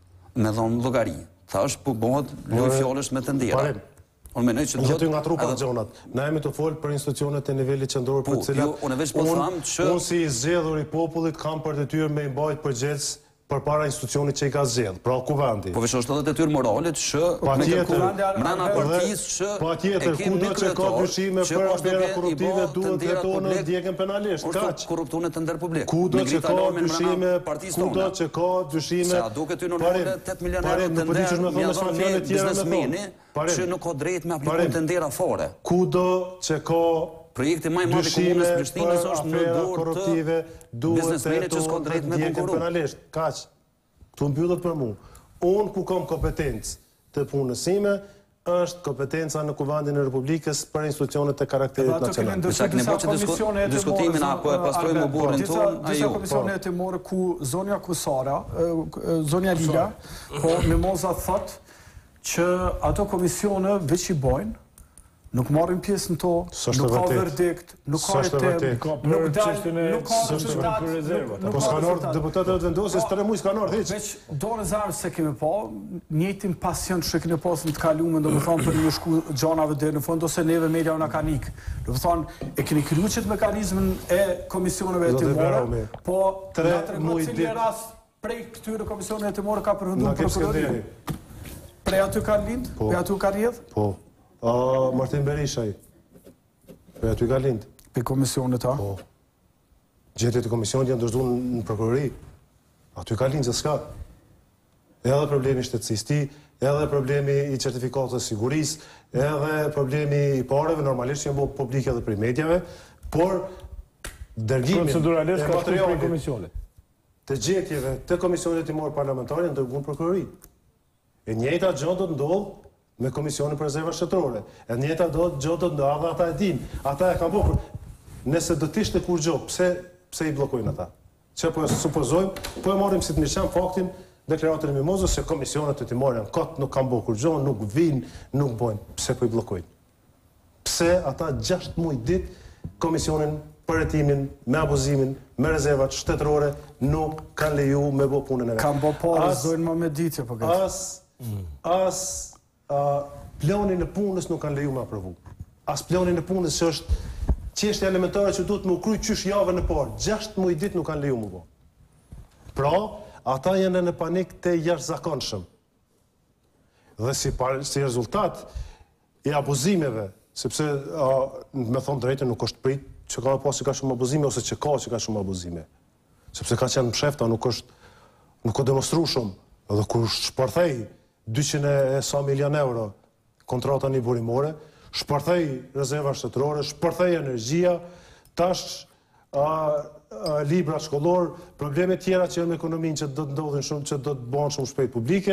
me dhon llogari. Thash po bëhet lojë fjalësh me tendera. Parim. Unë mendoj që Që ty nga trupa edhe- gjonat. Na jemi të folë për institucionet e nivelit qendror për Po, cilat jo, unë veç po unë- tham që- unë si i zgjedhur i popullit kam për detyrë me i mbajt përgjegjës përpara institucionit që i ka zgjedh, pra kuvendi. Po veç është edhe detyrë morale që mbrana partisë që patjetër kudo që ka dyshime për afera korruptive duhet të jetonë në djegën penalisht. Kaq. Korrupsionet të ndër publik. Kudo që ka dyshime, kudo që ka dyshime. Sa duket ty normale tetë milionë euro të ndër mjafton biznesmeni që nuk ka drejt me aplikim të ndera fare. Kudo që ka projekti më i madh i komunës Prishtinës është në dorë të biznesmenit që s'ka drejt me konkurru. Kaq. Ktu mbyllet për mua. Unë ku kam kompetencë të punës sime është kompetenca në Kuvendin e Republikës për institucionet e karakterit nacional. Sa keni bërë diskutimin apo e pastrojmë burrin ton? Disa komisione hetimore ku zonja Kusara, zonja Lila, po Mimoza thot që ato komisione veç i bojnë, nuk marrin pjesë në to, nuk ka verdikt, nuk ka hetim, nuk dalë, nuk ka rezultat. Po s'kan ardhur deputetët vendosjes tre muaj s'kan ardhur hiç. Veç dorë zarmë se kemi pa, njëjtin pasion që kemi pasur të kaluar, domethënë për një shku gjanave deri në fund ose neve media na kanë ik. Domethënë e keni kryer çet mekanizmin e komisioneve hetimore, po tre muaj ditë rast prej këtyre komisioneve hetimore ka përfunduar prokurori. Prej aty ka lind, prej aty ka rrjedh? Po. A, Martin Berishaj, për aty ka lind. Për komisionet, a? Po. Gjetjet e komisionit janë dërzuar në prokurori. Aty ka lind, se s'ka. Edhe problemi shtetësisti, edhe problemi i certifikatës sigurisë, edhe problemi i pareve, normalisht që janë bërë publike edhe prej medjave, por dërgimin proceduralisht ka shkuar prej komisionit. Të gjetjeve të komisionit hetimor parlamentare janë dërguar në prokurori. E njëjta gjë do të ndodhë me Komisionin për Rezerva Shtetërore. E njëjta do të gjë do të ndodhë, ata e dinë. Ata e kanë bërë. Nëse do të ishte kur gjë, pse pse i bllokojnë ata? Çe po supozojmë, po e marrim si të mirëçam faktin deklaratën e Mimozës se komisionet hetimore janë kot, nuk kanë bërë kur gjë, nuk vinë, nuk bojnë. Pse po i bllokojnë? Pse ata gjashtë muaj ditë komisionin për hetimin, me abuzimin, me rezervat shtetërore nuk kanë leju me bë punën e vet. Kanë bë parë, zojnë më me ditë po këtë. As as Uh, planin e punës nuk kanë leju me aprovu. As planin e punës që është çështje elementare që duhet më kryj qysh javën e parë. gjashtë muaj ditë nuk kanë leju më bë. Pra, ata janë në panik të jashtëzakonshëm. Dhe si, par, si rezultat i abuzimeve, sepse uh, me thonë drejtë nuk është prit që ka pas që ka shumë abuzime ose që ka që ka shumë abuzime. Sepse ka qenë mshefta, nuk është nuk ka demonstru shumë. Edhe kur shpërthej dyqind e sa milion euro kontrata një burimore, shpërthej rezerva shtetërore, shpërthej energjia, tash a, a, libra shkollor, probleme tjera që janë me ekonominë që do të ndodhin shumë, që do të bëhen shumë shpejt publike.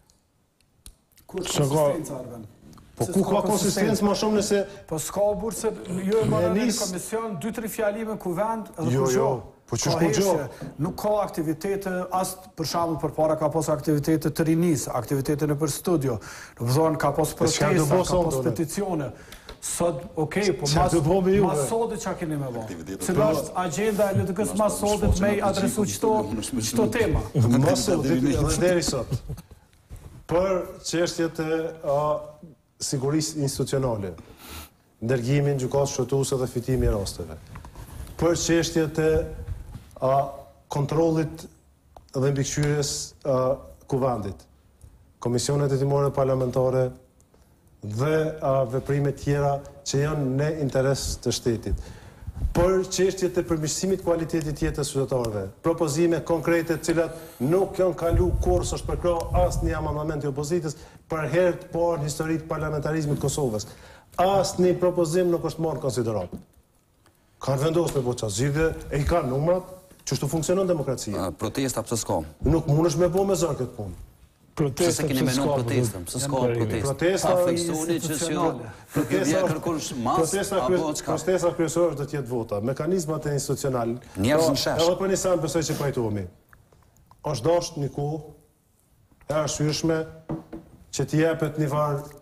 Ku është konsistenca, Arben? Po ku ka konsistencë më shumë nëse... Po s'ka burë se ju e marrë në komision, dy tri fjalime kuvend edhe jo, kur jo. Po që shku gjo? Nuk ka aktivitete, as për shembull përpara ka pas aktivitete të rinisë, aktivitete në për studio. Do të thonë ka pas protesta, ka pas peticione. Sot, okej, po mas mas sotit çka keni me bë. Cila është agjenda e L D K-s mas sotit me adresu çto çto tema. Mas sotit edhe deri sot. Për çështjet e sigurisë institucionale, ndërgimin, gjykatës shëtuese dhe fitimi i rasteve. Për çështjet e a kontrollit dhe mbikëqyrjes kuvendit, komisionet hetimore parlamentare dhe a, veprime tjera që janë në interes të shtetit. Për çështjet e përmirësimit kualitetit të jetës qytetarëve, propozime konkrete të cilat nuk janë kalu kurrë s'është përkrahur asnjë amandament i opozitës për herë të parë në historitë të parlamentarizmit të Kosovës. Asnjë propozim nuk është marrë në konsiderat. Kanë vendosur me boca zgjidhje e i kanë numrat. Çështu funksionon demokracia. Protesta pse s'ka? Nuk mundesh me bë me zor këtë punë. Protesta se keni menuar protestën, pse s'ka protestë? Protesta fiksoni që si protesta kërkon mas apo çka? Protesta kryesore do të jetë vota, mekanizmat e institucional. Njerëz në shesh. Edhe për një sa besoj që pajtohemi. Është dashur një kohë e arsyeshme që t'i jepet një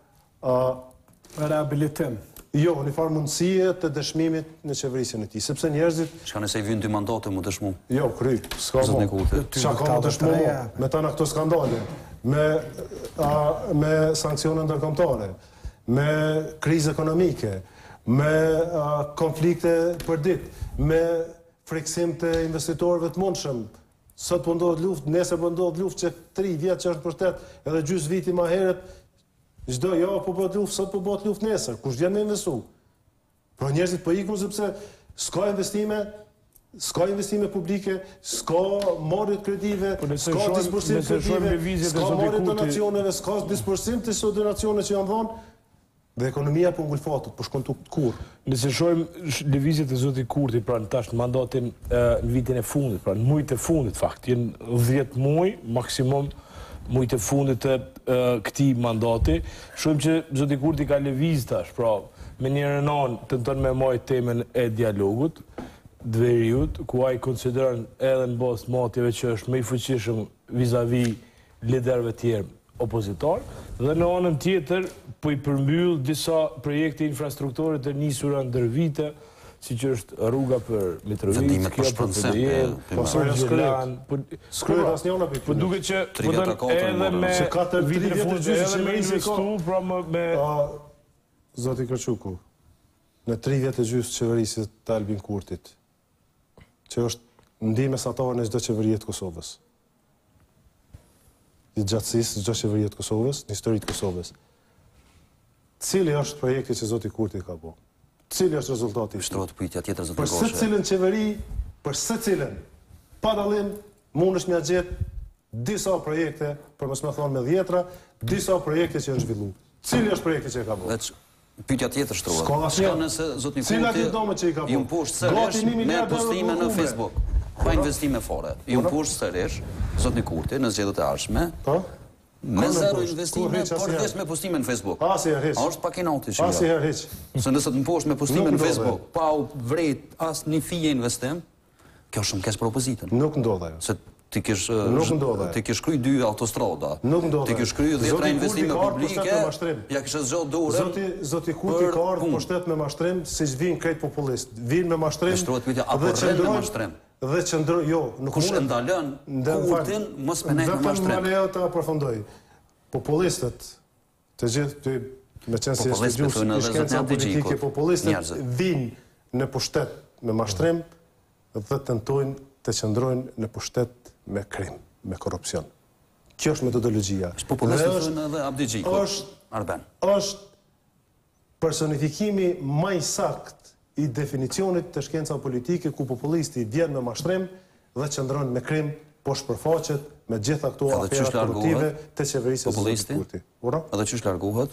farë rehabilitim. Jo, një farë mundësie të dëshmimit në qeverisjen e tij, sepse njerëzit... Çka nëse i vijnë dy mandate mu dëshmu? Jo, kry, s'ka mo. Çka ka mu dëshmu mo, me tana këto skandale, me, a, me sankcione ndërkombëtare, me krizë ekonomike, me a, konflikte për ditë, me friksim të investitorëve të mundshëm, sot po ndodhet luftë, nesër po ndodhet luftë që tri vjet që është pushtet, edhe gjys viti më herët, çdo jo po bëhet luftë, sot po bëhet luftë nesër, kush vjen me investu? Pra njerëzit po ikun sepse s'ka investime, s'ka investime publike, s'ka marrje kredive, s'ka disbursim kredive, s'ka marrje donacioneve, s'ka disbursim të çdo donacione që janë dhënë. Dhe ekonomia po ngulfatet, po shkon të kur. Nëse shohim lëvizjet e zotit Kurti, pra në tash në mandatin në vitin e fundit, pra në mujt e fundit fakt, jenë dhjetë muaj, maksimum mujt e fundit të këtij mandati, shohim që zoti Kurti ka lëviz tash, pra me njërin anë tenton me marrë temën e dialogut, dveriut, ku ai konsideron edhe në bazë matjeve që është më i fuqishëm vis-a-vis liderëve tjerë opozitar, dhe në anën tjetër po i përmbyll disa projekte infrastrukture të nisura ndër vite, siç është rruga për Mitrovic, kjo për Pedejel, po Gjelan, Skryet asnjëna pikë. Po duket që po edhe me vitin e fundit edhe me investu, pra me Zoti Kërçuku, në tri vjet e gjysmë qeverisë të Albin Kurtit, që është ndihmë mesatare në çdo qeveri të Kosovës. I gjatësisë çdo qeveri të Kosovës, në historitë të Kosovës. Cili është projekti që zoti Kurti ka bërë? Cili është rezultati? Shtrohet pyetja tjetër zoti Për Goshe. secilën qeveri, për secilën, pa dallim, mundesh m'ia gjet disa projekte, për mos më thonë me dhjetra, disa projekte që janë zhvilluar. Cili është projekti që e ka bërë? Veç pyetja tjetër shtrohet. S'ka asnjë. Shka nëse zoti Cilat Kurti janë domet që i ka bërë? ju mposh sërish me postime në Facebook. Pa investime fare. Ju mposh sërish zoti Kurti në zgjedhjet e ardhshme. Po? Me Ka zero mposh, investime, kur hiq por asnjëherë. veç me postime në Facebook. Asnjëherë hiq. A është pak i nauti që Asnjëherë hiq. Se nëse të mposh me postime Nuk në ndodhe. Facebook, pa u vret as një fije investim, kjo është shumë keq për opozitën. Nuk ndodh ajo. Se ti kish Nuk ndodhe. ti kish kry dy autostrada. Nuk ndodhe. Ti kish kry Zoti dhjetra Kurti investime ka ardhur publike. pushtet me mashtrim. Ja kishe zgjodh dorën. Zoti zoti Kurti për ka ardhur punë. pushtet me mashtrim, siç vijnë krejt popullist. Vijnë me mashtrim. E shtrohet pyetja, apo dhe rren me qëndrojnë- mashtrim? Dhe qëndrojnë, jo, nuk Kush e mundet- ndalën Ndem- Kurtin mos me nejt me Vetëm mashtrim. më lejo të përfundoj. Populistët, të gjithë ty, me qenë si është Populistët gjuhës thonë i edhe shkenca zotni politike, Abdigjikut, populistët njerëzit. vinë në pushtet me mashtrim dhe tentojnë të qëndrojnë në pushtet me krim, me korrupsion. Kjo është metodologjia. Populistët Dhe është- thonë edhe Abdigjikut. është- Arben. është personifikimi më i sakt i definicionit të shkenca politike ku populisti vjen me mashtrim dhe qëndron me krim poshtë përfaqet me gjitha këto Edhe afera qysh largohet korruptive të qeverisë së populisti? zotit Kurti. Ura? Edhe qysh largohet?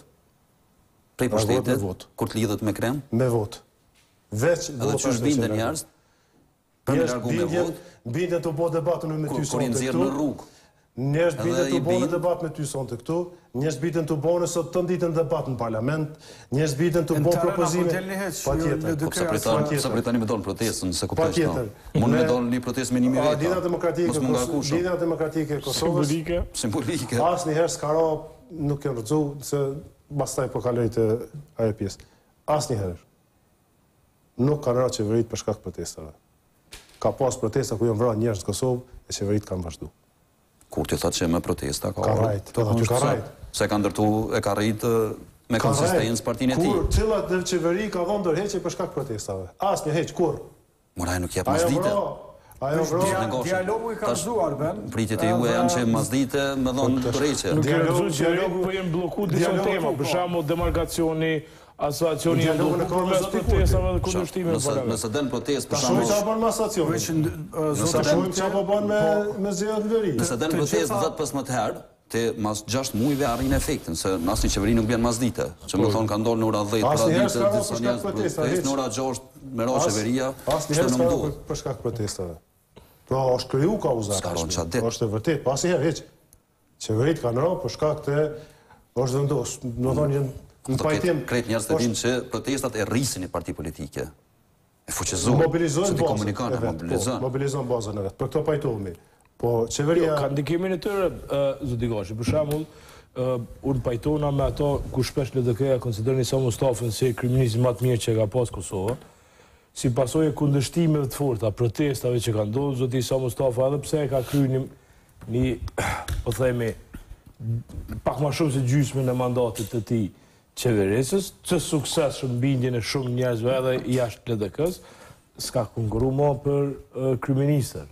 Prej Largohet me pushtetit, votë. kur të lidhet me krem, Me votë. Veç edhe qysh binden njerëz, për me largu me votë, Binden të bo debatën me ty kur i sonte nxjerr këtu. në rrugë. Njerëz binden Edhe të i bo në bin- debat me ty sonte këtu. Njerëz binden të bo nësot të ditën debat në parlament. Njerëz binden të bo Në terren propozime. apo del një heq, Pa jo, tjetër. në dy Po pse kreas, pritani, tjetër. pse pritani me dolën protestën, se kuptoj tjetër. s'ka. Mund me Ne- dolën një protestë me një mijë A, veta. Lidhja demokratike, Mos më Kos- ngarkusho. Lidhja demokratike e Kosovës, simbolike. Simbolike. asnjëherë s'ka ra, nuk janë rrëcu, se pastaj po kaloj të ajo pjesë. Asnjëherë. Nuk kanë ra qeverit për shkak protestave. Ka pas protesta ku janë vrarë njerëz në Kosovë, e qeverit kanë vazhdu. Kur ti thotë që me protesta ka Ka ardhur, rajt, po aty ka rajt. se ka ndërtu e ka rrit eh, me Ka konsistencë partinë e tij. Kur cilat dhe qeveri ka dhënë ndërheqje për shkak protestave. Asnjë heq, kur? Moraj nuk jep Ajo masdite. vro, ajo vro. Dia- negoshe. Dialogu i ka Tash, vazhduar, Ben. Pritjet e juaja janë që masdite me dhënë tërheqje. Nuk e Dialogu- rëzu që dialogu- po jenë bloku disa dialogu tema, ku, për po. shembull demarkacioni, asociacioni janë Dialogu në bloku kohën e përmes zotit protestave dhe Qa, kundërshtimeve në Nëse parlament. nëse den protestë për Ta shohim shembull, çfarë bën masacioni. Veç në- ë, Ta zoti shohim Kurti- çfarë po bën me me zgjedhjet në veri. nëse den të protestë gjitha- dhet pesëmbëdhjetë herë, te mas gjashtë muajve arrin efektin, se në asnjë qeveri nuk bën masdite. Që më thon ka ndodhur në ora dhjetë për Asnjëherë ditë, s'ka disa për shkak njerëz protesta, protestë hiç. në ora gjashtë me ro As- qeveria, Asnjëherë s'të s'ka në ra mduhet. për- për shkak protestave. Po është kriju kauza. S'ka ra në qatë ditë. Është e vërtet, po asnjëherë hiç. Qeverit kanë ra për shkak të është vendos, do thonë janë në pajtim. Krejt njerëz të dinë që protestat e rrisin një parti politike. E fuqizojnë. Mobilizojnë që ti bazën komunikon, e e vet, po, mobilizojnë. mobilizojnë bazën e vet. Për këto pajtohemi. Po qeveria Ka ndikimin e tyre, ë, zoti Gashi. Për shembull, ë, unë pajtona me ato ku shpesh L D K-ja konsideron Isa Mustafën si kryeministin më të mirë që ka pas Kosova, si pasojë e kundërshtimeve të forta, protestave që kanë ndodhur, zoti Isa Mustafa edhe pse e ka kryer një, një po themi pak më shumë se gjysmën e mandatit të tij qeverisës, që suksesshëm bindjen e shumë njerëzve edhe jashtë L D K-s, s'ka konkurruar më për uh, kryeministër. Pse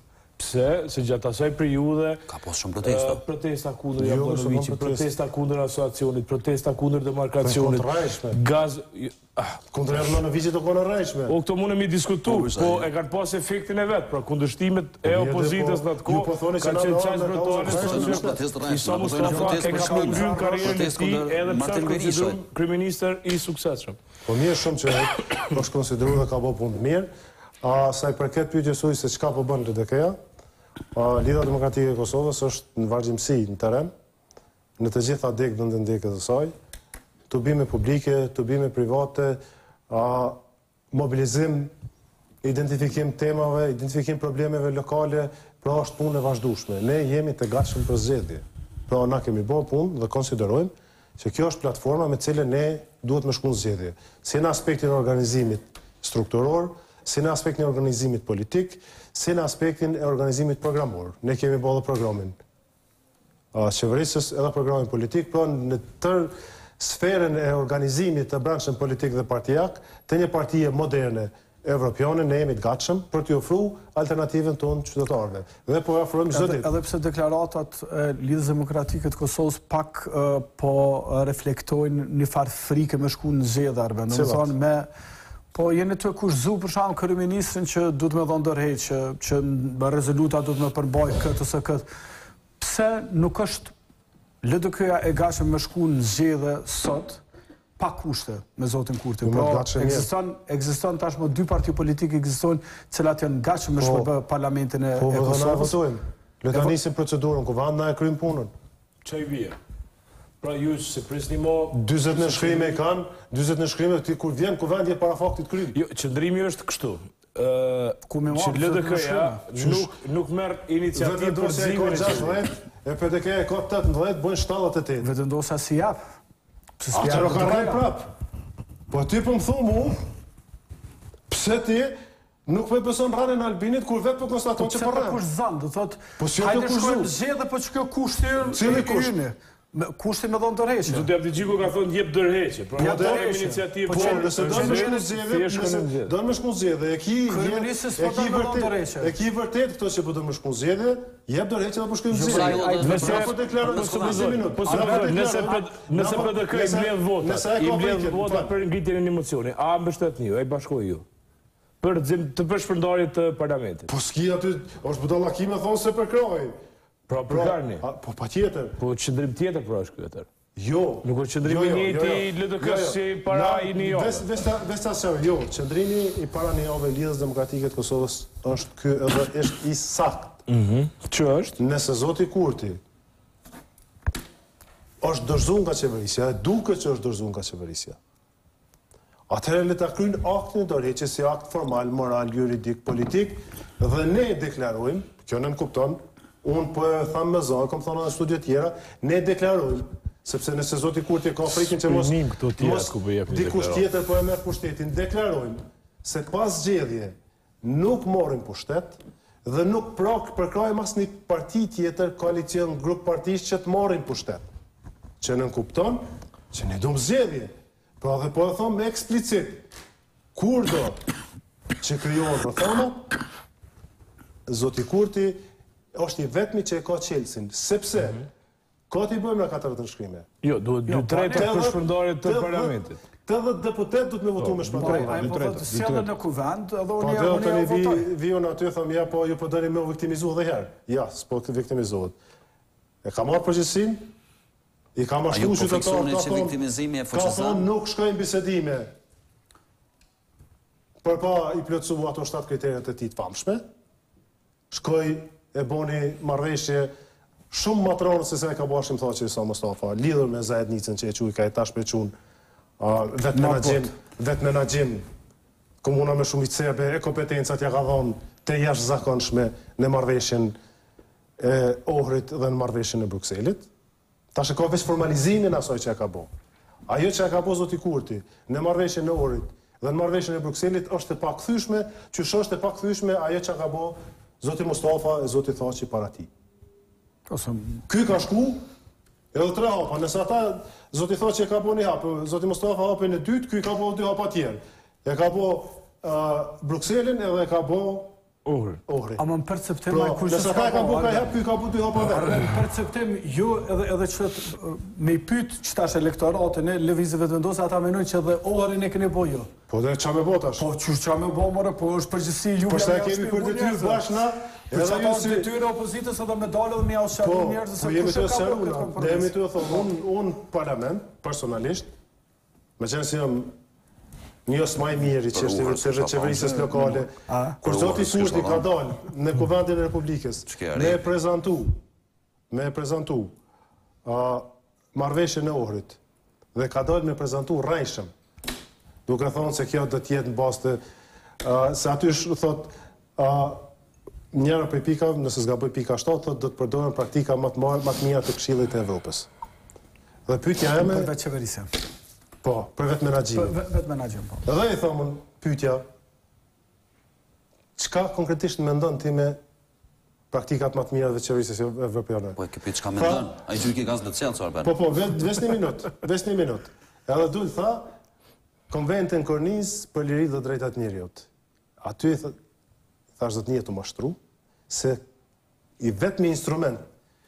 pse, se gjatë asaj periudhe Ka pas shumë protesta. Uh, protesta kundër Jablanovićit, protesta kundër asociacionit, protesta kundër demarkacionit. Gaz Kundër Jablanovićit o konë rrejshme. O këto mune mi diskutu, po e kanë pas efektin e vetë, pra kundërshtimet e opozitës në atë kohë, ka qenë qajtë brotore, Isa Mustafa e ka përmbyllur karrierën e tij edhe pse është konsideruar kryeministër i suksesshëm. Po mirë shumë që është konsideruar dhe ka bërë punë të mirë. A sa i përket pyetjes suaj se çka po bën L D K-ja, Lidhja Demokratike e Kosovës është në vazhdimsi në terren, në të gjitha degët dhe ndekët e saj, tubime publike, tubime private, mobilizim, identifikim temave, identifikim problemeve lokale, pra është punë e vazhdueshme. Ne jemi të gatshëm për zgjedhje. Pra na kemi bërë punë dhe konsiderojmë që kjo është platforma me cilën ne duhet me shku në zgjedhje. Si në aspektin e organizimit strukturor, si në aspektin e organizimit politik, si në aspektin e organizimit programor. Ne kemi bërë dhe programin qeverisës edhe programin politik, pra në tërë sferën e organizimit të branshën politik dhe partijak, të një partije moderne evropiane, ne jemi të gatshëm për t'i ofru alternativën tonë qytetarëve. Dhe po ofrojmë çdo ditë. Edhe pse deklaratat e Lidhjes Demokratike të Kosovës pak po reflektojnë një farë frike me shku në zgjedhje, domethënë me po jeni të kushzu për shkak kryeministrin që duhet me dhënë dorëheqje, që rezoluta duhet me përmbaj këtë ose këtë. Pse nuk është L D K-ja e gatshëm me shku në zgjedhje sot pa kushte me zotin Kurti. Pra, ekziston ekziston tashmë dy parti politike ekzistojnë, të cilat janë gatshëm me shpërbë parlamentin e Kosovës. Le ta nisim procedurën, kuvend na e kryjm punën. Çai vije. Pra ju se prisni mo dyzet në shkrime kanë, dyzet në shkrime ti kur vjen kuvendje para faktit krym. Jo, qëndrimi është kështu. Që L D K-ja nuk nuk merr iniciativë për zimin e gjashtë, e P D K-ja ka tetëmbëdhjetë, bën shtatëdhjetë e tetë. Vetëndosa si jap. Pse s'ka ka rrej prap. Po ti po më thon mu, pse ti nuk po beson rrallën e Albinit kur vetë po konstaton që po rrën. Po kush zan, do thot, po si ato kush zgjedhë po ç'kjo kushti. Cili kushti? Kushti me dhon dorëheqje. Zoti Abdigjiku ka thonë jep dorëheqje. Pra ja do të iniciativë. Po nëse do të shkon në zgjedhje, do të më shkon zgjedhje. E ki e ki vërtet. E ki vërtet këto që po do më shkon zgjedhje, jep dorëheqje apo shkojmë zgjedhje. Nëse po deklaroj në minutë. Po nëse nëse P D K i mbledh vota, i mbledh vota për ngritjen e një mocioni, a mbështetni ju, ai bashkoi ju? Për të përshpërndarje të parlamentit. Po s'ki aty, është budallaki me thonë se përkroj. Pra përkarni? Po pa tjetër. Po qëndrim tjetër pra është kjo tjetër. Jo. Nuk është qëndrimi njëti i L D K-s si para i një jove. Vesta se, jo, qëndrimi i para një jove Lidhjes Demokratike të Kosovës është ky edhe është i sakt. Që është? Nëse zoti Kurti është dorëzuar nga qeverisja, duket që është dorëzuar nga qeverisja. Atëherë le ta kryejnë aktin e dorëheqjes si akt formal, moral, juridik, politik dhe ne deklarojmë, kjo nën kupton, unë po e thamë me zonë, kom thonë në studio tjera, ne deklarojmë, sepse nëse zoti Kurti ka frikën që mos dikush tjetër po e merr pushtetin, deklarojmë se pas zgjedhje nuk morrim pushtet dhe nuk prak përkrajmë asnjë parti tjetër, koalicion, grup partish që të marrin pushtet. Që nën kupton që ne do zgjedhje. Pra dhe po e thonë eksplicit, kur do që krijohen reformat, zoti Kurti është i vetmi që e ka Chelsin, sepse ka t'i bëjmë në katër të nshkrime. Jo, duhet dy tretë për shpërndarje të parlamentit. Tëdhjetë deputet duhet me votu me shpërndarje. Ai po thotë sjellën në kuvend, edhe unë jam unë votoj. Vion aty thëm ja po ju po dëni me viktimizu edhe herë. Ja, s'po viktimizohet. E ka marrë përgjegjësinë, i ka mashtruar qytetarët, ka viktimizimi e Ka thonë nuk shkojnë bisedime. Për pa i plotësu ato shtatë kriteret e tij të famshme. Shkoi e boni marrëveshje shumë matronë se se e ka bashim tha që Isa Mustafa, lidhur me Zajednicën që e quj ka e tash pequn, vetë menaxhim, vetë menaxhim, komuna me shumë i cebe, e kompetencat ja ka dhonë të jashtëzakonshme në marrëveshjen e Ohrit dhe në marrëveshjen e Brukselit. Tash e ka veç formalizimin asaj që e ka bo. Ajo që e ka bo zoti Kurti në marrëveshjen e Ohrit dhe në marrëveshjen e Brukselit është e pakthyeshme, që është e pakthyeshme ajo që ka bo zoti Mustafa e zoti Thaçi para tij. Ky ka shku edhe tre hapa, nëse ata zoti Thaçi e ka bo një hap, zoti Mustafa hapin e dytë, ky ka bo dy hapa tjerë. E ka bo uh, Brukselin edhe e ka bo Ohri. Ohri. Ama në perceptim... Pra, nëse ata e kanë bu ka hap, ky ka bu dy hapa vetë. Në perceptim, ju edhe edhe që me i pyt që tash elektoratin e lëvizjeve të vendosë, ata menojnë që edhe Ohrin e keni bo ju. Po dhe qa me bo tash? Po që qa me bo, more, po është përgjithsi ju... Po shta kemi për detyrë bashkë Për që ata është detyrë opozitës edhe me dalë dhe me jasë sharu njerëzë po jemi të sëruna, dhe jemi të thonë, unë parlament, personalisht, me qenë si jam njës maj mirë i qështjeve të qeverisës lokale, kur Zoti Kurti ka dalë në Kuvendin e Republikës, me e prezentu, me e prezentu marrëveshjen e Ohrit, dhe ka dalë me prezentu rrejshëm, duke thonë se kjo do t'jetë në bastë, se aty thot, njëra për pika, nëse s'ga bëj pika shtatë, thot do të përdojnë praktika më të mija të Këshillit të Evropës. Dhe pyetja eme... Për vetë qeverisja. Po, për vetë menagjimin. Për vetë menagjimin, po. Dhe i thomën pyetja, çka konkretisht mendon ti me praktikat më të mira të qeverisë evropiane? Po e ke pyet çka mendon? Ai gjyki gaz në cellë, çfarë bën? Po, po, vetë një minutë, vetë një minutë. Edhe dul tha, konventin Korniz për liri dhe drejtat njerëzit. Aty thash do të njëtë të mashtru, se i vetëmi instrument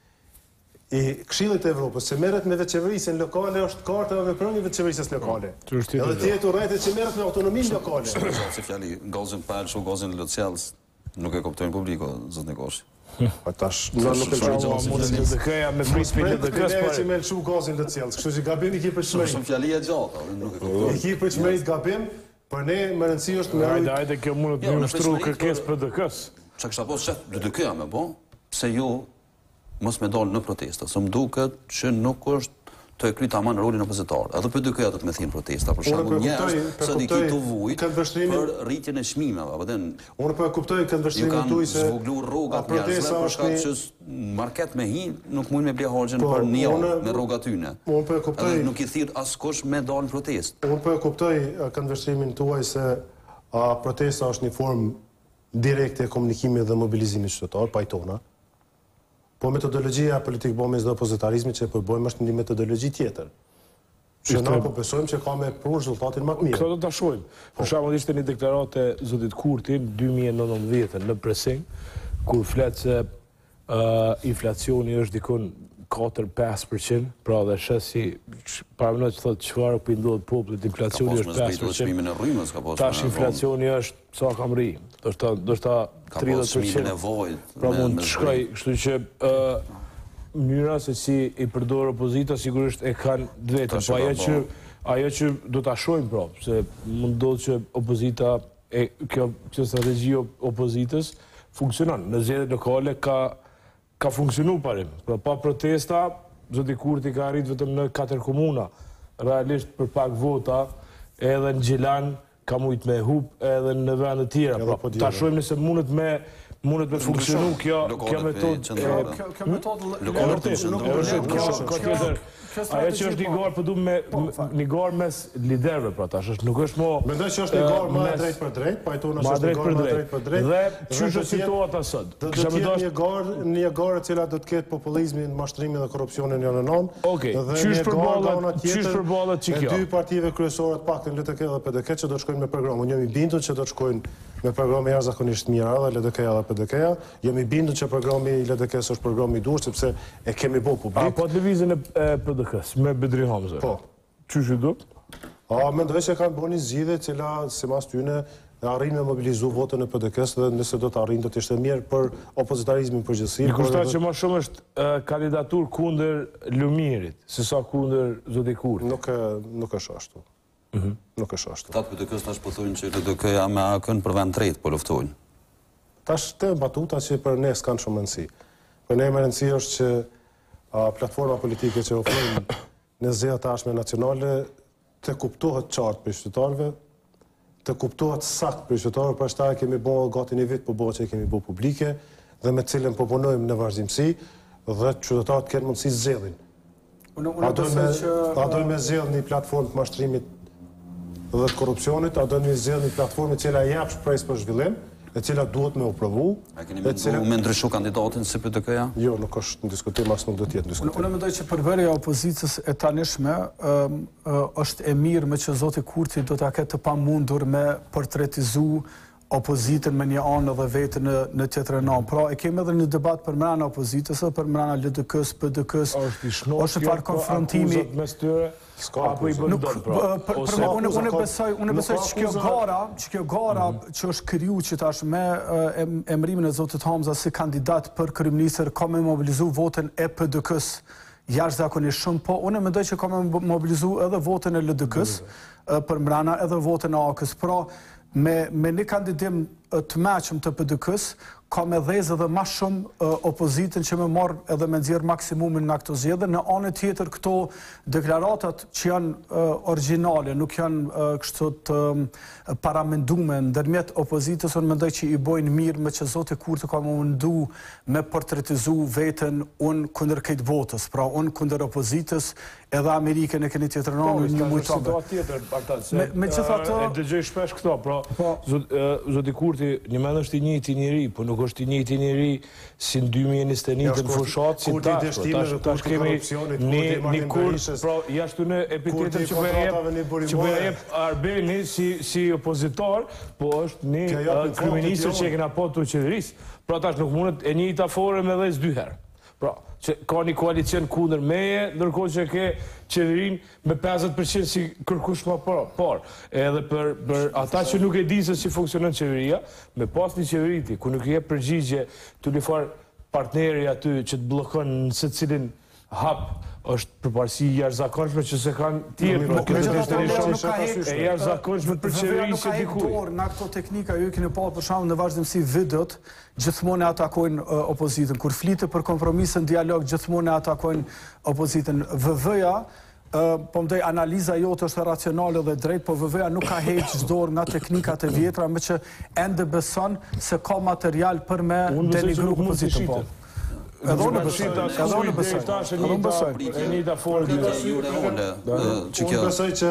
i Këshillit të Evropës që merret me veçeverisjen lokale është karta e veprimeve të qeverisjes lokale. Edhe tjetër urrejtë që merret me autonominë lokale. Si fjali gazin palë, shu gazin lëcjellës, nuk e kuptojnë publiko, zot Nikoshi. Po tash, nuk e kuptojnë. Mund të dëkëja me frispin të dëkës, por që me lëshu gazin lëcjellës, kështu që gabim i ki për çmëri. Shumë fjali e gjatë, nuk e kuptojnë. I ki për çmëri gabim, për ne më rëndësi është me... Hajde, hajde, kjo mund të më shtru kërkesë për dëkës. Qa kështa posë qëtë, dy dëkëja me bo, pse jo mos me dalë në protesta, se më duket që nuk është të e kryta ma në rolin opozitar. Edhe për dëkëja të të me thinë protesta, për shembull njerëz se di ki të vujt për rritjen e çmimeve, apo den. Unë po e kuptoj këtë vështrimin tuaj se zvoglu rrogat njerëzve për shkak që market me hin nuk mund me ble harxhin për një javë me rrogat tyne. Unë po e kuptoj. Edhe nuk i thirr askush me dalë në protestë. Unë po e kuptoj këtë vështrimin tuaj se protesta është një formë direkte e komunikimit dhe mobilizimit qytetar, pajtona. Po metodologjia politikë bëmës dhe opozitarizmit që përbojmë është një metodologji tjetër. Që na po besojmë që ka me pru rezultatin më të mirë. Këto do ta shohim. Për shembull ishte një deklaratë e zotit Kurti në dy mijë e nëntëdhjetë në Presing, kur flet se inflacioni është dikon katër pesë përqind, pra dhe shesi paramendoj që thotë çfarë po i ndodh popullit, inflacioni është pesë përqind. Tash inflacioni është sa kam rri, do të do të tridhjetë përqind. Pra mund të shkoj, kështu që mënyra se si i përdor opozita sigurisht e kanë drejtën, po ajo që ajo që do ta shohim prapë, se mund ndodh që opozita e kjo kjo strategji opozitës funksionon. Në zgjedhjet lokale ka ka funksionu parim. Pra pa protesta, zoti Kurti ka arrit vetëm në katër komuna. Realisht për pak vota, edhe në Gjilan ka mujt me hub, edhe në vende tjera. Pra, ta shohim nëse mundet me mundet me funksionu kjo kjo metodë. Kjo metodë ajo që është një garë për du me një garë mes liderëve pra tash, nuk është mo... Mendoj që është një garë ma drejt për drejt, pajtona që është një garë ma drejt për drejt. Dhe qysh është situata sot? Do të jetë një garë, një garë e cila do të ketë populizmin, mashtrimin dhe korrupsionin janë në nënë. Okej, qysh përballet që kjo? E dy partive kryesore të paktën L D K dhe P D K që do të shkojnë me program. Unë jam i bindur që do të shkojnë me programe jashtëzakonisht mira edhe L D K-ja dhe P D K-ja. Jam i bindur që programi i L D K-s është program i durr sepse e kemi bë publik. Po televizën e P D K-s me Bedri Hamza. Po. Qysh i do? A mendoj se kanë bërë një zgjidhje e cila sipas tyne arrin me mobilizu votën e P D K-s dhe nëse do të arrin do të ishte mirë për opozitarizmin përgjithësi. Një kushtat që më shumë është kandidatur kundër Lumirit, se sa kundër zoti Kurti. Nuk nuk është ashtu. Nuk është ashtu. Tatë P D K-s tash po thonë që L D K-ja me A K-n për vend tretë po luftojnë. Tash të batuta që për ne s'kanë shumë rëndësi. Për ne më rëndësi është që platforma politike që ofrojnë në zgjedhjet tashme nacionale të kuptohet qartë për qytetarëve, të kuptohet sakt për qytetarët, për shkak se kemi bërë gati një vit po bëhet që kemi bërë publike dhe me të cilën po punojmë në vazhdimsi dhe qytetarët kanë mundësi zgjedhin. A do me zgjedh një platformë të mashtrimit dhe të korrupsionit, a do një zgjedh një platformë e cila jep shpresë për zhvillim, e cila duhet me u provu. A keni menduar me ndryshu kandidatin si P D K-ja? Jo, nuk është në diskutim, as nuk do të jetë në diskutim. Unë mendoj që përvojëja e opozicës e tanishme është e mirë me që zoti Kurti do ta ketë të pamundur me portretizu opozitën me një anë dhe vetën në, në tjetër anë. Pra e kemi edhe një debat për mbrana opozitës, për mbrana L D K-s, P D K-s. Është farë konfrontimi mes tyre, apo i bën dot pra. Unë unë besoj, unë besoj që kjo gara, që kjo gara që është kriju që tash me emrimin e zotit Hamza si kandidat për kryeministër ka me mobilizu votën e P D K-s jashtëzakonisht shumë, po unë mendoj që ka me mobilizu edhe votën e L D K-s për mbrana edhe votën e A K-s. Pra me me një kandidim të meqëm të P D K-s ka me dhezë edhe ma shumë opozitën që me marrë edhe me nxjerrë maksimumin nga këto zgjedhje. Në anën tjetër këto deklaratat që janë origjinale, nuk janë kështu të paramendume ndërmjet opozitës, unë mendoj që i bojnë mirë me që zoti Kurti ka më mundu me portretizu veten unë kundër këtë votës, pra unë kundër opozitës, edhe Amerikën e keni tjetër në një mujtove. Me që thatë... E dëgjoj shpesh këto, pra zoti Kurti një mend është i njëjti njëri, po nuk është i njëjti njëri si në dy mijë e njëzet e një në fushat, si tash, tash kemi një Kurt, pra jashtu në epitetin që për e jep Arbeni si opozitor, po është një kryeministër që e kena po të qeverisë. Pra tash nuk mundet e njëjta fore me dhejës dy herë. Pra, që ka një koalicion kundër meje, ndërkohë që ke qeverin me pesëdhjetë përqind si kërkush ma par. Edhe për ata që nuk e di se si funksionon qeveria, me pas një qeveriti, ku nuk je përgjigje të një farë partneri aty që të blokon në se cilin hap, është përparësi jashtëzakonshme që se kanë tjerë, për këtë të të shumë e jashtëzakonshme për qeverisë e dikuj. Nga këto teknika, ju keni pa për shumë në vazhdimsi videot, gjithmonë e atakojnë opozitën. Kur flitë për kompromisën, dialog, gjithmonë e atakojnë opozitën. V V-ja, po mdoj, analiza jote është racionale dhe drejt, po V V-ja nuk ka heqë çdorë nga teknikat e vjetra, me që ende beson se ka material për me denigru opozitën po. Edhe unë besoj, edhe unë besoj, edhe unë besoj. E një da forë dhe jure ole, që kjo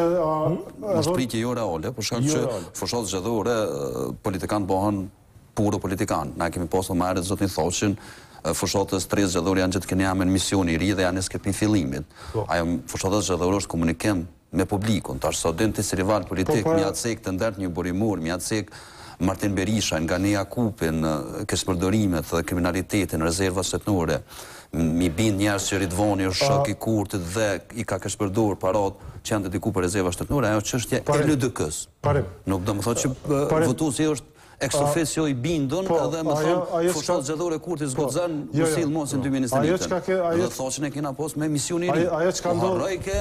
në shpritje jure ole, për shkak që fushat zgjedhore politikanë bëhen puro politikanë. Na kemi posë më marrë zotin Thoshin, fushatës tre zgjedhore janë që të keni jamë në mision i ri dhe janë skep një fillimit. Ajo fushatës zgjedhore është komunikim me publikun, tash sot din të si rival politik, mi atë sek të ndert një burimur, mi atë sek Martin Berisha, nga një Jakupin, këspërdorimet dhe kriminalitetin, rezerva setnore, mi bin njerës që Ridvoni është shok i Kurtit dhe i ka këspërdor parat që janë dediku për rezerva setnore, ajo që është e L D K-s. Nuk do më thot që votuesi është ex officio i bindun edhe më thonë fushat zgjedhore Kurti zgodzan usil mosin dy mijë e njëzet e një. Dhe thotë që ne kena pos me mision i ri. Harrojke,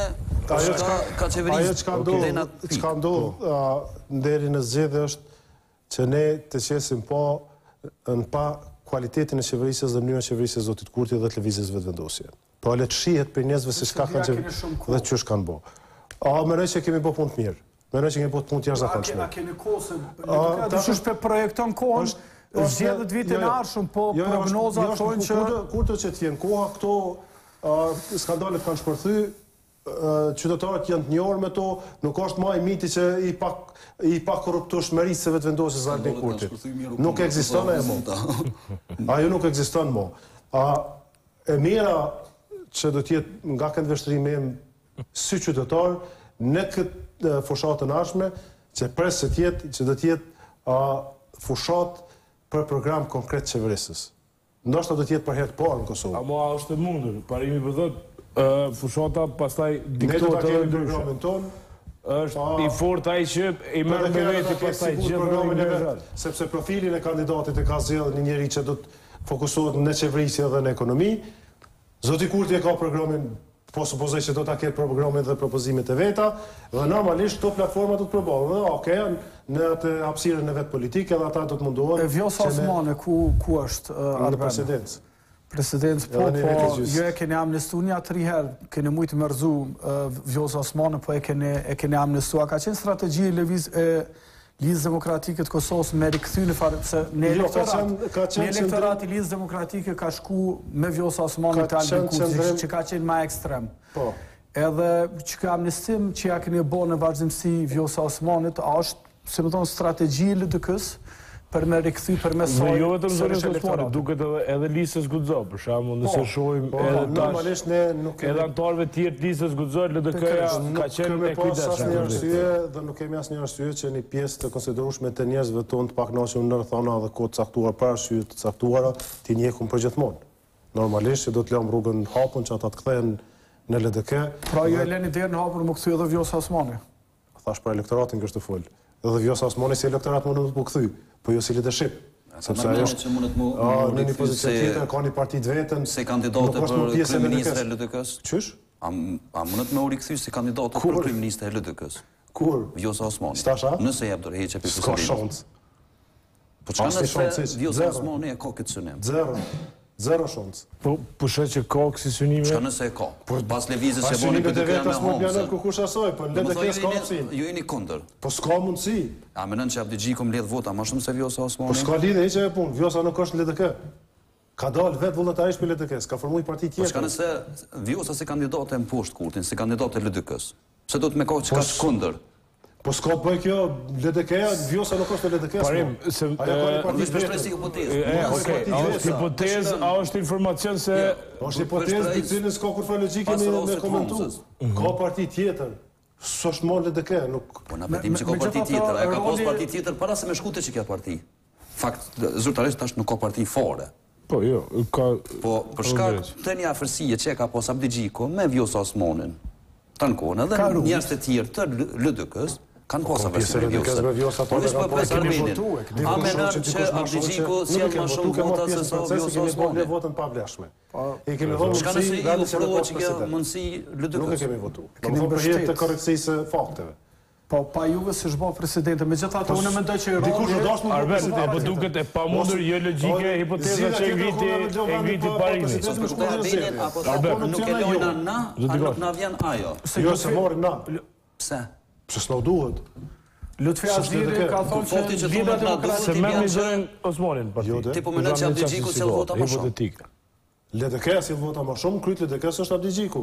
ka qeverisë. Ajo që ka ndodhë nderi në zgjedhje është që ne të qesim po në pa kualitetin e qeverisës dhe mënyrën e qeverisës zotit Kurti dhe televizijës vetëvendosje. Po le të shihet për njerëzve se çka kanë qeverisë dhe ç'është kanë bë. A mendoj se kemi bë punë të mirë. Mendoj se kemi bë punë të jashtëzakonshme. A keni kohë se dikush pe projekton kohën zgjedhjet vitin e ardhshëm, po prognoza thonë që kurto që të jenë koha këto skandalet kanë shpërthy, qytetarët janë të njohur me to, nuk është më i miti që i pak i pa korruptueshmërisë së vetëvendosjes së Albin Kurtit. Nuk ekziston ajo më. Ajo nuk ekziston më. A e mira që do të jetë nga këtë vështrim im si qytetar në këtë fushat të ardhshme, që pres se të jetë që do të jetë fushat për program konkret qeverisës. Ndoshta do të jetë për herë të parë në Kosovë. Amo është e mundur, parimi për thotë fushata pastaj diktohet edhe programin ton. Është i fort ai që i merr me veti pastaj gjithë programin e vet, sepse profilin e kandidatit e ka zgjedhur një njerëz që do të fokusohet në qeverisje dhe në ekonomi. Zoti Kurti e ka programin, po supozoj që do ta ketë programin dhe propozimet e veta, dhe normalisht këto platforma do të provojnë, okay, në atë hapësirën e vet politike dhe ata do të munduohen. E Vjosa Osmane ku ku është në presidencë? Presidencë, po, po, jo e keni amnestu një atëri herë, keni mujtë mërzu Vjosa Osmane, po e keni amnestu. A ka qenë strategji e Lidhës Demokratike të Kosovës me rikthy në farë, se në elektorat i Lidhës Demokratike ka shku me Vjosa Osmane të Albin Kurti, që ka qenë ma ekstrem. Edhe që ka amnestim që ja keni bo në vazhdimësi Vjosa Osmanit, a është, se më tonë, strategji L D K-s, për me rikthy për me Me saj jo vetëm zonës sërish Osmanit, elektoratin. duket edhe, edhe listës guxo, për shembull, nëse shohim Po, edhe tash, normalisht ne nuk edhe kemi antarëve të tjerë të listës guxo, L D K-ja ka qenë kemi e pas asnjë kujdesshme. arsye dhe nuk kemi asnjë arsye që një pjesë të konsiderueshme të njerëzve tonë të pakënaqur në rrethana dhe kohë të caktuar para arsye të caktuara ti njehun përgjithmonë. Normalisht që do të lëm rrugën hapun që ata të kthehen në L D K. Pra ju e leni derën hapur më kthy edhe Vjosa Osmani. Thash për elektoratin kështë të fol. Edhe Vjosa Osmani si elektorat mundet të kthy, po jo si leadership. Sepse ajo është në një pozicion tjetër, ka një parti të vetën. Se kandidate për kryeministre e L D K-s? Qysh? A mundet me u rikthy si kandidate për kryeministre e L D K-s? Kur? Vjosa Osmani. Stasha? Nëse jep dorëheqje për S'ka presidentin. shans. Po çka Asnjë shans, nëse hiç. Vjosa Zero. Osmani e ka këtë synim? Zero. Zero shans. Po, po shet që ka kësi synime? Çka nëse e ka? Pas lëvizjes që Pas boni synimet për e dy vetas me mund janë Homsën. ku kush asoj, po L D K s'ka opsin. Ju jeni kundër. Po s'ka mundësi. A mendon që Abdi Xhiku mbledh vota më shumë se Vjosa Po Osmani? s'ka lidhje hiç e punë. Vjosa nuk është në L D K. Ka dalë vetë vullnetarisht për L D K, s'ka formuar parti Po çka tjetër. nëse Vjosa si kandidate në poshtë kurtin, si kandidate L D K-s? Pse do të më ka që ka kundër? Po s'ka bëj kjo L D K-ja, Vjosa nuk është në L D K. Parim, se... Aja ka një parti Vesh për shpresë tjetër. hipotezë. E, Mos okej, parti a vetë. është hipotezë, a është informacion se... Është hipotezë të cilën s'ka kur fare logjike Pas me me rostit komentu. Homsës. Ka parti tjetër. S'është më L D K, nuk Po na betim që ka Me- parti megjithatë, tjetër, a ka pas roli- parti tjetër para se me shkute që ka parti. Fakt, zyrtarisht tash nuk ka parti fare. Po, jo, ka... Po për shkak të një afërsie që e ka pas Abdi Xhiku me Vjosa Osmanin, tankon edhe Ka rrugë. njerëz të tjerë të L D K-s kanë pas pjesë afërsie me L D K-s me Vjosa, Po po vesh dhe po ka pes pas- kemi Armenin. votuar, kemi A votuar mendon që që dikush ma Abdi shoqë, Xhiku nuk sjell kemi më votuar, shumë kemi vota pjesë se në sa proces, Vjosa kemi bërë Osmani? votën pa vlefshme. E kemi dhënë Çka mundësi nëse i vendit që ofrohet në që pas kjo president. mundësi L D Nuk e K-s? kemi votuar. Keni Do të për mbështet. jetë të korrekcisë së fakteve. Po pa juve si shbo presidente, megjithatë unë mendoj që i Dikush do dashur më Arben, e po duket e pa mundur, jo logjike, hipoteza që e ngriti, e ngriti Parini. Po shkruaj Arbenin apo Arben, nuk e lojna na, Do a t'i nuk gosh. na vjen ajo? Jo se morim na. Pse? Pse s'na duhet. Lutfi S'është Azhiri L D K. ka thonë Fakti që që Lida thonë na Demokratike Se Ti me vjen me që- zërin Osmanin parti. Jo, de. Ti po mendon që Abdi Xhiku sjell vota më shumë? Hipotetike. L D K si vota më shumë, kryt L D K është Abdi Xhiku.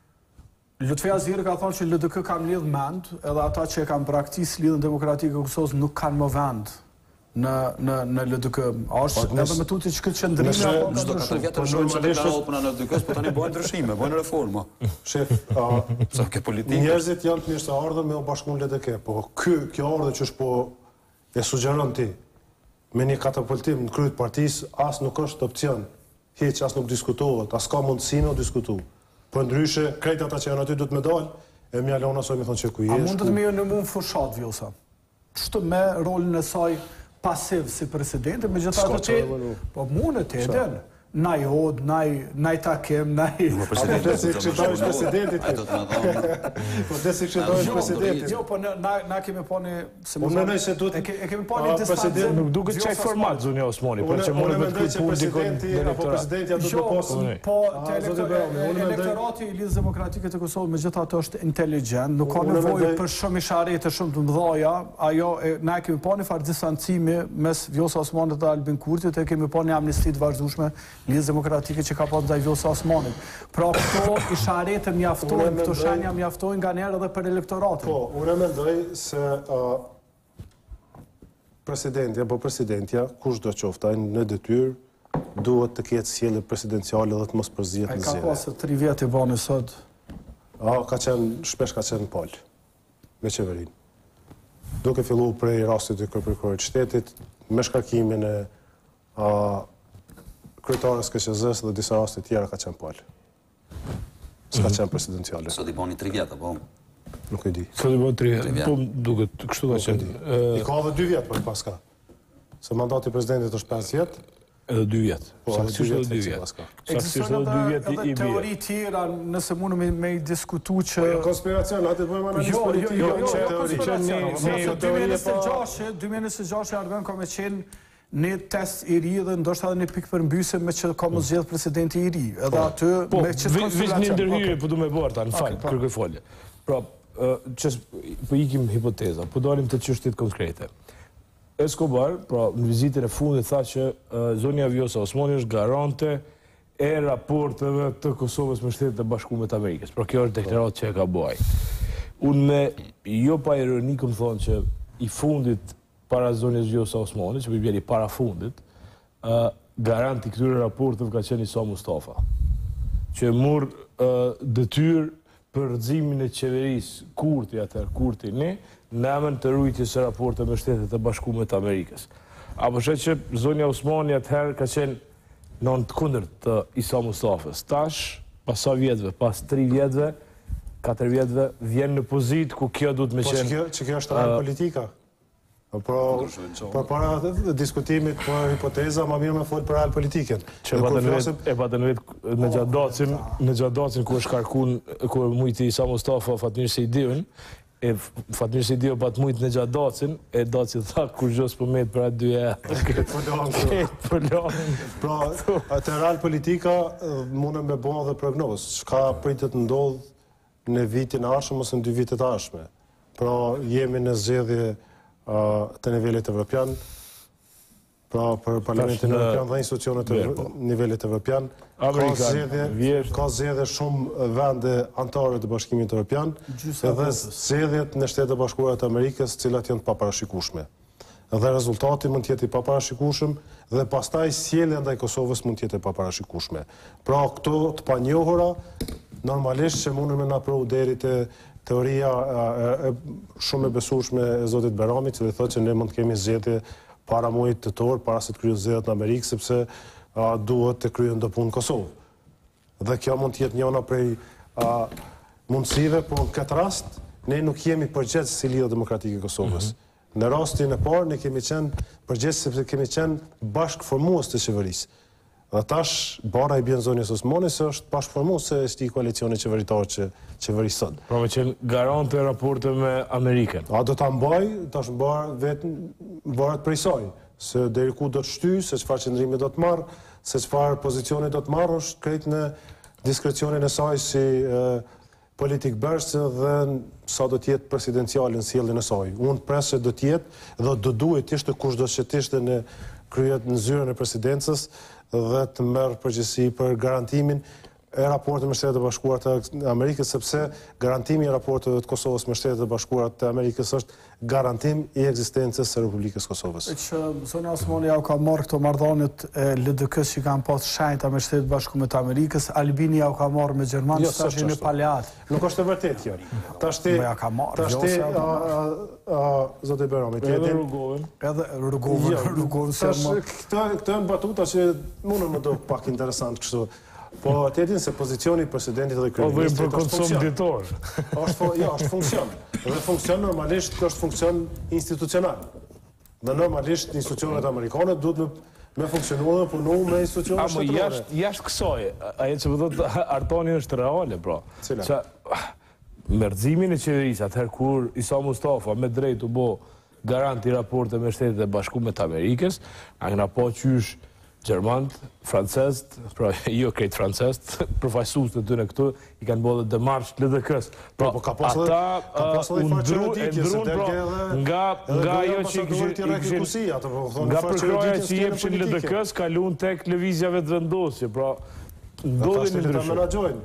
Lutfi Azhiri ka thonë që L D K ka mbledh mend, edhe ata që e kanë braktisë Lidhën Demokratike e Kosovës nuk kanë më vend në në në L D K. A është Po, edhe nëse- me tuti që këtë qëndrimi nëse- apo ka Çdo katër ndryshuar? vjet Po, ndryshojnë që normalisht deklarohet puna në L D K-s, po tani bëjnë ndryshime, bëjnë reforma. Shef, a, Sa ke politikë? njerëzit janë të mirë të ardhur me u bashkuar në L D K, po ky kjo ardhur që është po e sugjeron ti me një katapultim në krye të partisë, as nuk është opcion. Hiç as nuk diskutohet, as ka mundësi me u diskutu. Po ndryshe, krejt ata që janë aty duhet me dalë, e mja Lona soi më thonë që ku A jesh. mundet ku- me ju në mund fushat Vjosa? Çto me rolin e saj pasiv si presidente, megjithatë S'ka ti, çfarë vënu. po mundet të edhen. Naj hod, naj naj takim, naj Apo flesi këshilltari i presidentit. Ai do të më thonë. Po flesi këshilltari i Jo, presidentit. Jo, po na na na kemi pa një se Unë mendoj se duhet- e, ke, e kemi A, pa një distancë. president Nuk duket çaj format zoni Osmani, por Unë që unë mund të mendoj këtë që punë dikon presidenti në apo elektorat. presidentja do të Jo, posë. po A, te zoti elektor- Beromi, unë mendoj- elektorati i Lidhës Demokratike të Kosovës megjithatë është inteligjent, nuk ka Unë nevojë mendoj- për shumë isharete shumë të mëdha, ajo e, na e kemi pa një farë distancimi mes Vjosa Osmanit dhe Albin Kurtit, e kemi pa një amnesti të vazhdueshme Lidhës Demokratike që ka pas ndaj Vjosa Osmanit. Pra këto isharete mjaftojnë, Unë këto mendoj- shenja mjaftojnë nganjëherë edhe për elektoratin. Po, unë mendoj se uh, presidenti apo presidentja, kush do qoftë ai në detyrë, duhet të ketë sjellje presidenciale dhe të mos përzihet Ai në ka zgjedhje. pasë tri vjet i bani sot. A, ka qenë, shpesh ka qenë pal me qeverinë. Duke fillu prej rastit të kërprokurorit shtetit, me shkarkimin e a, kryetarës K Q Z-s dhe disa raste tjera ka qenë pal. S'ka qenë presidenciale, Sot i bani tri vjet apo? nuk e di. Sot i bën tri, vjet. po duket kështu ka qenë. I ka edhe dy vjet për pas ka. Se mandati i presidentit është pesë vjet, Edhe dy vjet. Po, edhe Saktësisht dy edhe dy vjet vjet. pas ka. Saktësisht edhe dy vjet i edhe bie. teori tjera, nëse mundë me, me i diskutu që... Konspiracion, atë bëjmë analizë Jo, jo, politike, jo, jo, që jo, teori. konspiracion. ne- Se ne- dy mijë e njëzet e gjashtë, dy mijë e njëzet e gjashtë Arben ka me qenë një test i ri dhe ndoshta edhe një pikë përmbysje me që ka mos zgjedh presidenti i ri. Edhe aty Po, me çështë vi- vish një ndërhyrje Okej. po du me bërë ta, në fal, po. kërkoj folje. Pra, ë, që po ikim hipoteza, po dalim të çështjet konkrete. Escobar, pra, në vizitën e fundit tha që ë, zonja Vjosa Osmani është garante e raporteve të Kosovës me Shtetet e Bashkuara të Amerikës. Pra, kjo është deklaratë që e ka bëj. Unë me jo pa ironi kam thonë që i fundit para zonës Gjosa Osmani, që përbjeri para fundit, garanti këtyre raporteve ka qenë Isa Mustafa, që e murë detyrë për rëzimin e qeverisë Kurti atër, Kurti ne, në emën të rujtjes e raporte me Shtetet e Bashkuara të Amerikës. Apo që që zonja Osmani atëherë ka qenë në të kundërt të Isa Mustafës. Tash, pas sa vjetëve, pas tri vjetëve, katër vjetëve, vjen në pozitë ku kjo duhet me qenë... Po që kjo është real politika? Por para diskutimit për hipoteza, ma mirë me folë për real politiken. Që e patën vetë në gjadacin, në gjadacin ku është karkun, ku e mujti Isa Mustafa Fatmir Sejdiun, e Fatmir Sejdiu patë mujtë në gjadacin, e daci tha kur gjos për metë për atë dy e. Këtë përlonë. Pra, të real politika mune me bo dhe prognos, shka pritet ndodhë në vitin ashme ose në dy vitet ashme. Pra, jemi në zgjedhje të nivellit evropian, pra për Parlamentin Evropian dhe institucionet të nivellit evropian, ka zgjedhje shumë vende antare të Bashkimit Evropian, edhe zgjedhjet në Shtetet e Bashkuara të Amerikës, cilat janë të paparashikueshme. Dhe rezultati mund tjetë i paparashikueshëm dhe pastaj sjellja ndaj Kosovës mund tjetë i paparashikueshme. Pra këto të panjohura, normalisht që mundën me na pru deri te teoria shumë e besueshme e Zotit Berami, që dhe thotë që ne mund të kemi zgjedhje para muajit tetor, para se të kryhen zgjedhjet në Amerikë, sepse duhet të kryhen do punë në Kosovë. Dhe kjo mund të jetë njëna prej mundësive, por në këtë rast ne nuk jemi përgjegjës si Lidhja Demokratike e Kosovës. Në rastin e parë ne kemi qenë përgjegjës sepse kemi qenë bashkëformues të qeverisë. Dhe tash, bara i bjen zonjës Osmani se është bashkëformues se është i koalicioni qeveritar që qeverisë sot. Pra me qenë garante e raporte me Amerikën. A do ta mbaj, tash mbar vetëm varet prej saj, se deri ku do të shty, se çfarë qëndrimi do të marrë, se çfarë pozicioni do të marrë, është krejt në diskrecionin e saj si politik bërse dhe sa do të jetë presidenciale në sjelljen e saj. Unë pres se do të jetë dhe do duhet të ishte kush do të ishte në kryet në zyrën e presidencës dhe të merë përgjegjësi për garantimin e raporteve me Shtetet e Bashkuara të Amerikës, sepse garantimi i raporteve të Kosovës me Shtetet e Bashkuara të Amerikës është garantim i ekzistencës së Republikës Kosovës. E që zonja Osmani ja u ka marrë këto marrëdhëniet e L D K-s që kanë pas shenjta me Shtetet e Bashkuara të Amerikës, Albini ja u ka marrë me Gjermanë, që tash në paleat. Nuk është e vërtetë kjo. Tashti ja ka marrë. Tashti Zoti Berami, edhe rrugovën. Edhe rrugovën, rrugovën se më. Këto janë batuta që mundën më do pak interesant kështu. Po të jetin se pozicioni i presidentit dhe kryeministrit është funksion ditor. Jo, është funksion. Dhe funksion normalisht është funksion institucional. Dhe normalisht institucionet amerikane duhet me funksionu dhe punu me institucionet shtetërore. Amo jashtë kësaj, ajo që më thotë Artoni është reale, pra. Që me rëzimin e qeverisë, atëherë kur Isa Mustafa me drejt u bo garanti raporte me Shtetet e Bashkuara të Amerikës, a këna po qysh Gjermant, Francest, pra jo krejt Francest, përfaqësues të tyre këtu i kanë bërë demarsh L D K-s. Po ka pasur ka pasur edhe faqe ndrun pra nga nga ajo që kishin nga prokuroria që jepshin L D K-s kalon tek lëvizjave të vendosje, pra ndodhin ndryshime.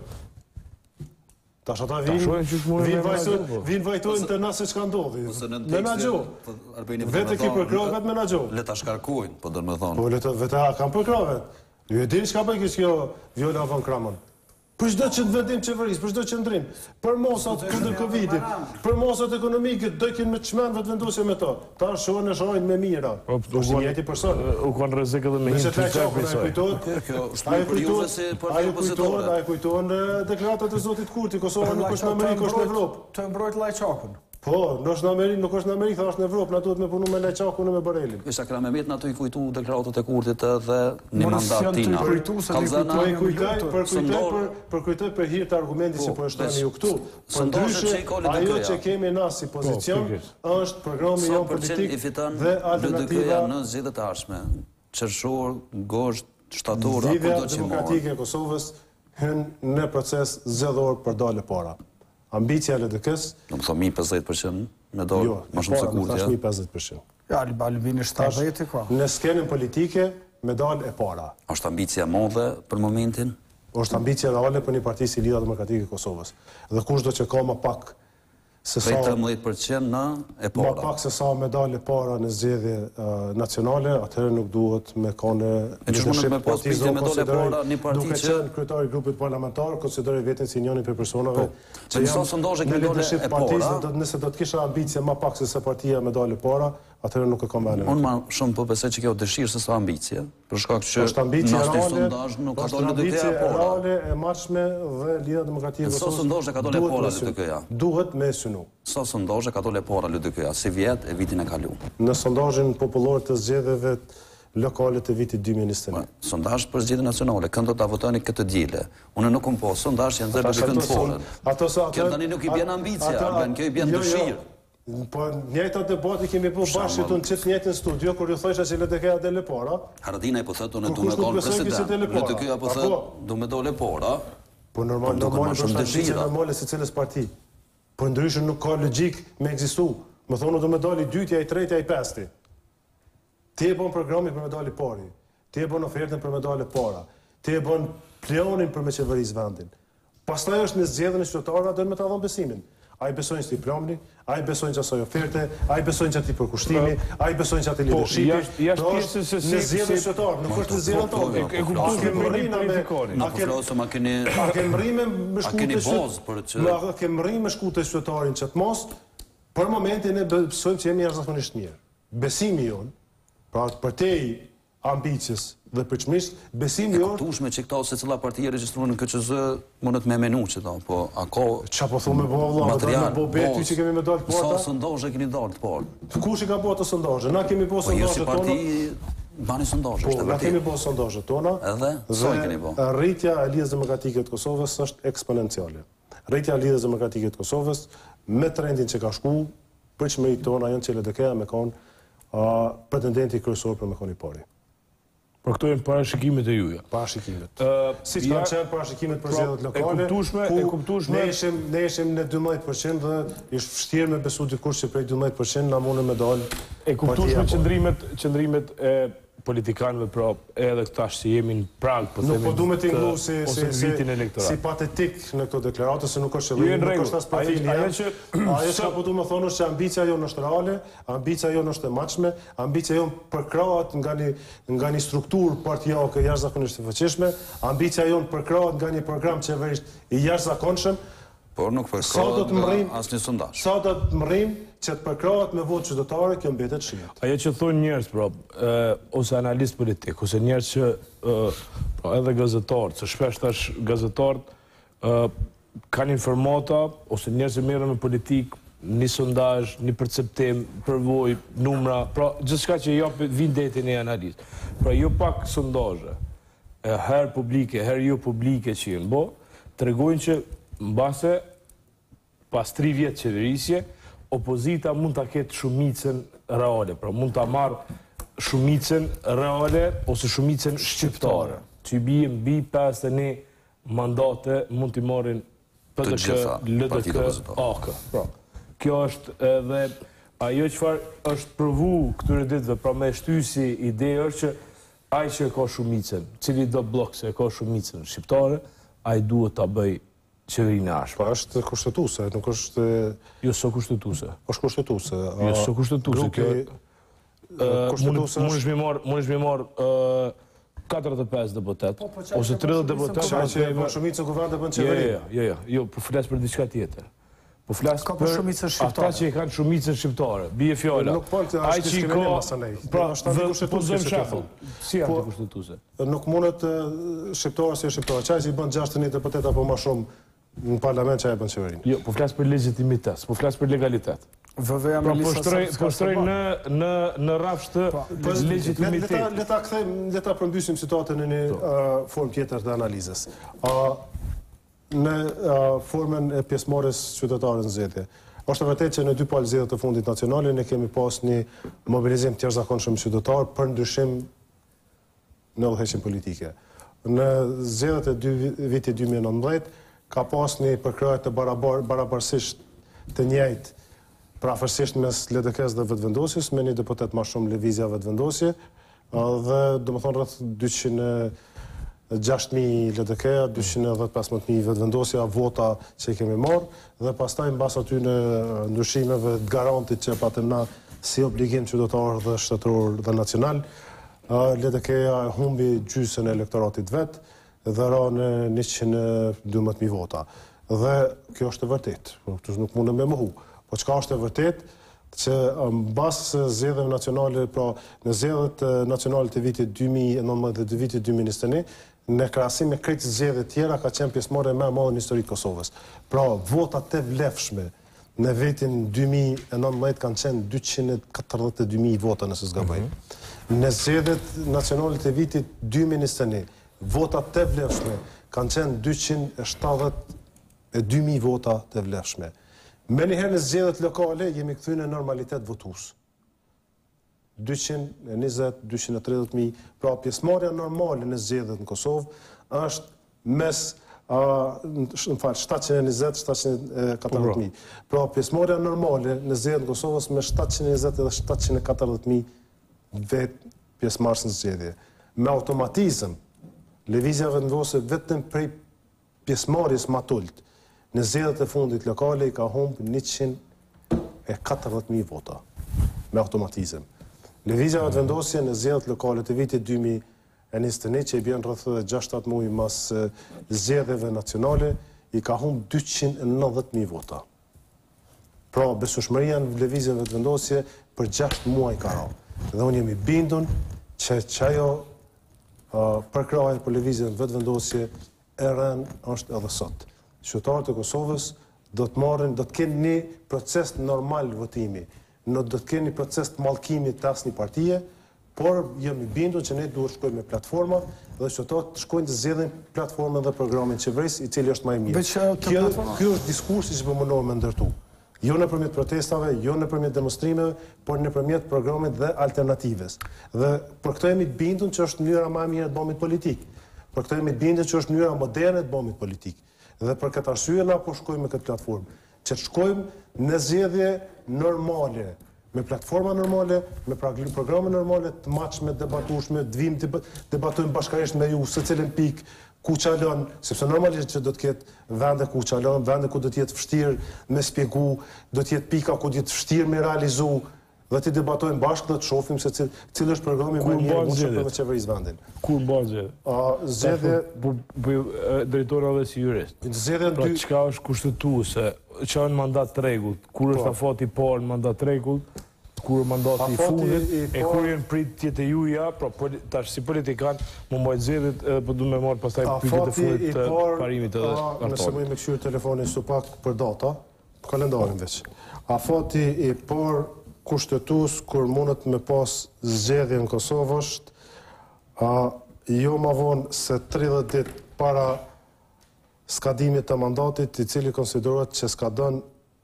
Tash ata vinë vin vajtojnë të na se çka ndodhi. Menaxho. Vetë ki prokuror vetë menaxho. Le ta shkarkojnë, po do të thonë. Po le të vetë kanë prokurorët. Ju e dini çka bëj kjo Viola von Kramon? Për çdo që të vendim qeverisë, për çdo qendrim, për mosat kundër Covidit, për mosat ekonomike, do të kenë me çmendë të vendosje me to. Ta shohin e shohin me mira. Po do jeti person. U kanë rrezik edhe me një çështë kujtohet. Kjo është për juve se për opozitorin. Ai kujtohen deklaratat e Zotit Kurti, Kosova nuk është në Amerikë, është në Evropë. Të mbrojt Llajçakun. Po, nuk është në Amerikë, nuk është në Amerikë, është në Evropë, na duhet me punu me Llajçakun e me Borelin. Isha Kramemet në ato i kujtu deklaratat e Kurtit dhe një mandat tina. Kalzana i kujtoj për kujtoj për hir të argumentit që po e shtoni ju këtu. Por ndryshe ajo që kemi na si pozicion është programi jon politik dhe alternativa në zgjedhjet e ardhshme. Qershor, gosht, shtator apo do të demokratike e Kosovës hyn në proces zgjedhor për dalë para. Ambicia e L D K-s, do të thonë pesëdhjetë përqind me dorë, më shumë se Kurti. Jo, pesëdhjetë përqind. Ja, Albini shtatëdhjetë ka. Në skenën politike me dalë e para. Është ambicia e madhe për momentin? Është ambicia reale për një parti si Lidhja Demokratike e Kosovës. Dhe kushdo që ka më pak Prej tridhjetë përqind në e para. Ma pak se sa medalje para në zgjedhje nacionale, atëherë nuk duhet me kone E që shmonët me pas pizje medalje para një parti duke që... qenë kryetari i grupit parlamentar, konsideroj vetin si njërin për personave që janë sondazhe në medalje leadership e partisë, para. nëse do të kisha ambicie ma pak se sa partia medalje para, atëherë nuk e kam vënë. Unë ma shumë po besoj që kjo dëshirë se sa ambicie, për shkak që Është ambicie në asnjë reale, sondazh nuk ka është dalë L D K-ja ambicie para. reale e marrshme dhe Lidhja Demokratike e Sa Kosovës. sondazhe ka dalë duhet para me L D K-ja? Duhet me synu. Sa sondazhe ka dalë para L D K-ja, si vjet e vitin e kaluar. Në sondazhin popullor të zgjedhjeve lokale të vitit dy mijë e njëzet e një. Sondazh për zgjedhje nacionale, kënd do ta votoni këtë diele. Unë nuk kam po, sondazh janë zero për kënd forën. Ato sa Kjo tani nuk i bjen ambicia, Arben, kjo i bjen dëshirë. Po njëjta debati kemi po bashkë këtu në çet njëjtën studio kur ju thosha se L D K-ja dele para. Haradinaj po thotë unë Kur du me kush nuk konë besoj që se dele president. L para. D K-ja po Apo? thotë du me dole para. Po normal, Po, duket normal ma shumë është ambicie dëshira. normale se cilës parti. Po ndryshe nuk ka logjik me ekzistu. Më thonë do me dali dytja, i tretja, i pesti. Ti e bën programin për me dali pari. Ti e bën ofertën për me dali para. Ti e bën planin për me qeverisë vendin. Pastaj është në zgjedhjen e qytetarëve do me ta dhënë besimin. Ai besojnë që ti plani, ai besojnë që asaj oferte, ai besojnë që ati përkushtimi, ai besojnë që ati leadershipi. jashtë- jashtë pjesës se si- në zgjedhjen e si- qytetarëve, nuk është në zgjedhjen tonë. E kuptoj A kem rrinë me politikonin. Na a po kem- flosëm, a keni... A kem rrinë me A keni shkute bozë për që... A kem rrinë me shkute qytetarin që të mos, për momentin e besojmë që jemi jashtëzakonisht mirë. Besimi jonë, pra për te i ambicjes dhe përçmisht, besimi E jonë, kuptueshme që këta se cila parti e regjistruar në K Q Z mundet me menu që ta, po a ka qa po thume bo vëlla, material, me bo beti që kemi me dalë të Sa porta, sondazhe keni dalë të parë? kush i ka bo të sondazhe? Na kemi bo Po ju si sondazhe parti tona, bani sondazhe, po, është e na kemi vërtetë. bo sondazhe tona, Edhe sa i keni bo? dhe rritja e Lidhjes Demokratike të Kosovës është eksponenciale. Rritja e Lidhjes Demokratike të Kosovës, me trendin që ka shku, për çmëritë tona janë që L D K-ja me konë uh, pretendenti kryesor për me koni pari. Por këto janë parashikimet e juja. Parashikimet. Ë, Si ja- kanë qenë parashikimet për Pra, zgjedhjet e lokale, kuptueshme, ku e kuptueshme. ne ishim ne ishim në dymbëdhjetë përqind dhe është vështirë me besu dikush që prej dymbëdhjetë përqind na munde me dalë. E kuptueshme partia, po. qëndrimet, qëndrimet e politikanëve, pra edhe këtash që jemi në prag, po Nuk themi, po du me t'inglu të- si, ose si, në si, vitin elektoral. si patetik në këto deklaratë, se nuk është Jo, qëllim, në nuk rregull. është as Ajo- profili ajo jam. që- Ajo që po du me thonë është që ambicia jonë është reale, ambicia jonë është e maqshme, ambicia jonë përkrahet nga një, nga një strukturë partijake jashtëzakonisht të fuqishme, ambicia jonë përkrahet nga një program qeverisht i jashtëzakonshëm, Por nuk Sa do të përkohet mrrim- nga asnjë sondazh. sa do të mrrim që të përkrahet me votë qytetare, kjo mbetet shihet. Ajo që thonë njerëz, pra, e, ose analist politik, ose njerëz që, e, pra, edhe gazetarët, se shpesh tash gazetarët e, kanë informata, ose njerëz që merren me politikë, një sondazh, një perceptim, përvojë, numra, pra gjithçka që jap vin deti në analizë. Pra jo pak sondazhe, e, herë publike, herë jo publike që janë bo, tregojnë që mbase pas tri vjetë qeverisje, opozita mund ta ketë shumicën reale, pra mund ta marrë shumicën reale ose shumicën shqiptare, që i bie mbi pesëdhjetë e një mandate mund t'i marrin P D K, gjitha L D partitë K, opozitare. A K. Pra, kjo është edhe ajo çfarë është provu këtyre ditëve, pra me shty si ide është që ai që e ka shumicën, cili do blok se e ka shumicën shqiptare, ai duhet ta bëj qeverinë e ashme. Pa është kushtetuese, nuk është Jo so kushtetuese. është kushtetuese. Jo so kushtetuese, kjo kushtetuese mund është është me marr, mund është me marr ë katërdhjetë e pesë deputet ose tridhjetë deputet. qa që e bën shumicën kuvend e bën Jo, qeveri. jo, jo, jo, jo, po flas për diçka tjetër. Po flas Ka për shumicën shqiptare. ata që i kanë shumicën shqiptare. Bie fjala. Nuk po, të- Ai është që i diskriminim ka, masanej. pra, Është antikushtetuese po zëm që shembull. thonë. Si Po- antikushtetuese? Nuk mundet uh, shqiptar si shqiptar. Çaj si bën gjashtë një deputet apo më shumë në parlament çaj e bën qeverinë. Jo, po flas për legitimitet, po flas për legalitet. V V-ja Pra me po lista shtroj, së- po s'ka shtroj të në në në rrafsh të Po, Le legitimitet. ta le ta kthejmë, le ta përmbysim situatën në një uh, formë tjetër të analizës. Uh, në uh, formën e pjesëmarrjes qytetare në zgjedhje. Është e vërtetë që në dy palë zgjedhjet të fundit nacionale ne kemi pas një mobilizim të jashtëzakonshëm qytetar për ndryshim në udhëheqjen politike. Në zgjedhjet e dy vitit dy mijë e nëntëmbëdhjetë ka pas një përkrahje të barabar, barabarësisht të njëjtë pra afërsisht mes L D K-s dhe vetëvendosjes, me një deputet më shumë lëvizja vetëvendosje, ë, dhe domethënë rreth dyqind gjasht mijë L D K-a, dyqind e pesëmbëdhjet mijë vetëvendosja, vota që i kemi marrë, dhe pastaj mbas aty në ndryshimeve të garantit që patëm na si obligim qytetar dhe shtetëror dhe nacional, L D K-a humbi gjysën e elektoratit vet dhe ra në njëqind e dymbëdhjet mijë vota. Dhe kjo është e vërtet, nuk mundem me mohu. Po çka është e vërtet? Që mbas zgjedhjeve nacionale, pra në zgjedhjet nacionale të vitit dy mijë e nëntëmbëdhjet dhe të vitit dy mijë e njëzet e një, në krahasim me krejt zgjedhjet tjera ka qenë pjesëmarrje më e madhe në historitë të Kosovës. Pra votat të vlefshme në vitin dy mijë e nëntëmbëdhjet kanë qenë dyqind e katërdhjetë e dy mijë vota nëse s'gaboj. Në zgjedhjet nacionale të vitit dy mijë e njëzet e një, votat të vlefshme kanë qenë dyqind e shtatëdhjetë e dy mijë vota të vlefshme. Me njëherë në zgjedhjet lokale jemi kthyer në normalitet votues. dyqind e njëzet, dyqind e tridhjetë mijë, pra pjesëmarrja normale në zgjedhjet në Kosovë është mes në fal shtatëqind e njëzet, shtatëqind e katërdhjetë mijë. Pra pjesëmarrja normale në zgjedhjet në Kosovës me shtatëqind e njëzet dhe shtatëqind e katërdhjetë mijë vetë pjesëmarrës në zgjedhje. Me automatizëm, lëvizja vendose vetëm prej pjesëmarrjes matult në zgjedhjet e fundit lokale i ka humbë njëqind e katërdhjetë mijë vota me automatizëm. Lëvizja vendosje në zgjedhjet lokale të vitit dy mijë e njëzet e një, që i bjen rreth gjashtë shtatë muaj mas zgjedhjeve nacionale, i ka humbë dyqind e nëntëdhjetë mijë vota. Pra besueshmëria në lëvizjen vendosje për gjashtë muaj ka ra. Dhe unë jemi bindur që çajo përkraje për lëvizjen vetëvendosje e rënë është edhe sot. Qytetarët e Kosovës do të marrin, do të kenë një proces normal votimi, nuk do të kenë një proces të mallkimit të asnjë partie, por jemi bindur që ne duhet shkojmë me platforma dhe qytetarët të shkojnë të zgjedhin platformën dhe programin qeverisë i cili është më i mirë. Kjo, kjo është diskursi që po mundohem me ndërtu. Jo nëpërmjet protestave, jo nëpërmjet demonstrimeve, por nëpërmjet programit dhe alternativës. Dhe për këtë jemi bindur që është mënyra më e mirë e bëmit politik. Për këtë jemi bindur që është mënyra moderne e bëmit politik. Dhe për këtë arsye na po shkojmë me këtë platformë, që të shkojmë në zgjedhje normale, me platforma normale, me programe normale, të matshme, debatueshme, të vim të debatojmë bashkërisht me ju se cilën pikë ku çalon, sepse normalisht që do të ketë vende ku çalon, vende ku do të jetë vështirë me shpjegu, do të jetë pika ku do të jetë vështirë me realizu, dhe të debatojmë bashkë dhe të shohim se cilë është programi më i mirë mundshëm për me qeverisë vendin. Kur mban zgjedhje? Zgjedhje drejtori edhe si jurist. Zgjedhja pra çka është kushtetuese, çka është mandat rregullt, kur është afati i parë mandat rregullt, kur mandati i fundit, e kur janë pritjet e juaja, pra tash si politikan, më mbajt zgjedhjet edhe po duam të marr pastaj pritjet e fundit të parimit edhe karton. Nëse më me kthyer telefonin së pak për data, kalendarin veç. Afati i parë kushtetues kur mundet me pas zgjedhje në Kosovë është a, jo ma vonë se tridhjetë ditë para skadimit të mandatit, i cili konsiderohet që s'ka dënë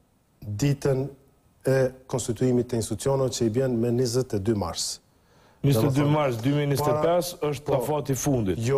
ditën e konstituimit të institucioneve që i bjen me njëzet e dy mars. njëzet e dy mars dy mijë e njëzet e pesë është afati i fundit. Jo,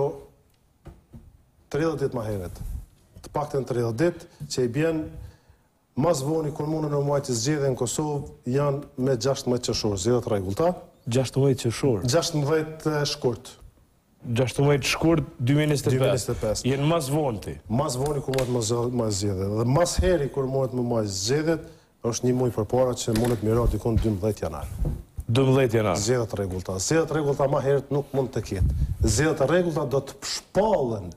tridhjetë ditë më herët. Të paktën tridhjetë ditë që i bjen mas voni kur mundën në muajt të zgjedhjen në Kosovë janë me gjashtëmbëdhjetë qershor, zgjedhjet rregullta. gjashtëmbëdhjetë qershor. gjashtëmbëdhjetë shkurt. gjashtëmbëdhjetë shkurt dy mijë e njëzet e pesë. Jenë mas vonti. Mas voni kur mundet më zgjedhjet. Dhe mas heri kur mundet më muaj zgjedhjet është një muaj përpara që mundet më ra dikon dymbëdhjetë janar. dymbëdhjetë janar. Zgjedhjet rregullta. Zgjedhjet rregullta më herët nuk mund të ketë. Zgjedhjet rregullta do të shpallen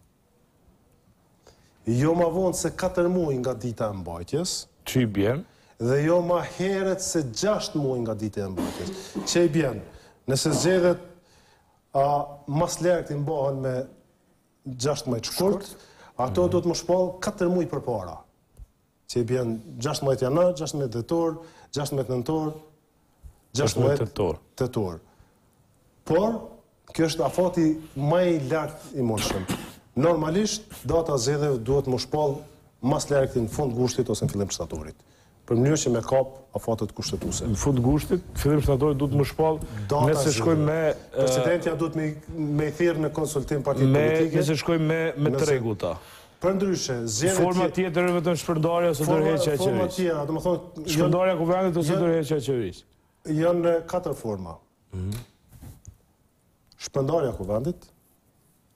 jo ma vonë se katër muaj nga dita e mbajtjes, që i bjen, dhe jo ma herët se gjashtë muaj nga dita e mbajtjes. Që i bjen, nëse zgjedhjet mas lart i mbahen me gjashtëmbëdhjetë shkurt, ato do të më shpall katër muaj përpara. Që i bjen gjashtëmbëdhjetë janar, gjashtëmbëdhjetë tetor, gjashtëmbëdhjetë nëntor, gjashtëmbëdhjetë tetor. Por, kjo është afati më i lartë i mundshëm. Normalisht, data zgjedhjeve duhet më shpall mas lartë në fund gushtit ose në fillim shtatorit. Për mënyrë që me kap afatet kushtetuese. Në fund gushtit, fillim shtatorit duhet më shpall, nëse shkojmë me... Presidentja duhet me i thirrë në konsultim partitë politike. Nëse shkojmë me të rregullta. Për ndryshe, zgjedhjet... Forma tjetër vetëm shpërndarja ose ndërheqja e qeverisë. Forma tjera, do të thonë... Shpërndarja e kuvendit ose ndërheqja e qeverisë. Janë katër forma. Shpërndarja e kuvendit,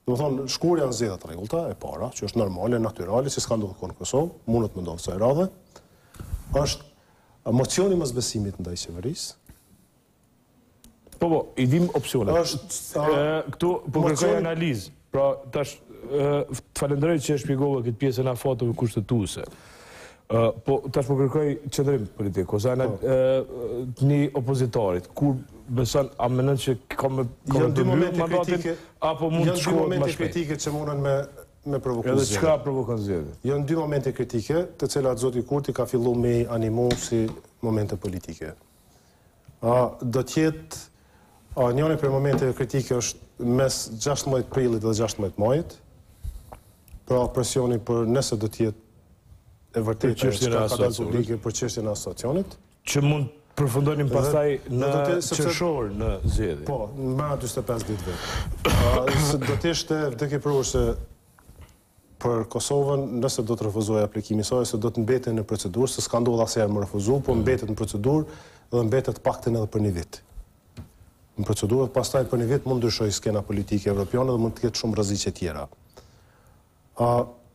Do të thonë, shkurja në zgjedhjet rregullta e para, që është normale, natyrale, që s'ka ndodhur kur në Kosovë, mundet më ndodhë kësaj radhe, është mocioni mosbesimit ndaj qeverisë. Po, po, i dim opsionet. Është Këtu po kërkoj analizë. Pra, tash, të falenderoj që e shpjegova këtë pjesën e fatove kushtetuese. Po, tash po kërkoj qëndrim politik, ose një opozitorit, kur beson, a menon që ka me të mbyllë mandatin, apo mund të shkohet më shpejt? Janë dy momente kritike që mundën me me provokuar zgjedhje. Edhe çka zgjedhje. provokon zgjedhje? Janë dy momente kritike, të cilat zoti Kurti ka filluar me i animu si momente politike. A, do të jetë, a, njëri për momente kritike është mes gjashtëmbëdhjetë prillit dhe gjashtëmbëdhjetë majit, pra presioni për nëse do të jetë e vërtetë që ka dalë publike për çështjen e asociacionit, që mund përfundonim pastaj në qershor në zgjedhje. Po, në mbara dyzet e pesë ditë vetë. Do të ishte vdekjepror se për Kosovën, nëse do të refuzojë aplikimin e saj, se do të mbetet në procedurë, se s'ka ndodhur asnjëherë më refuzu, po mbetet në procedurë dhe mbetet paktën edhe për një vit. Në procedurë, pastaj për një vit mund ndryshoj skena politike evropiane dhe mund të ketë shumë rreziqe tjera. A,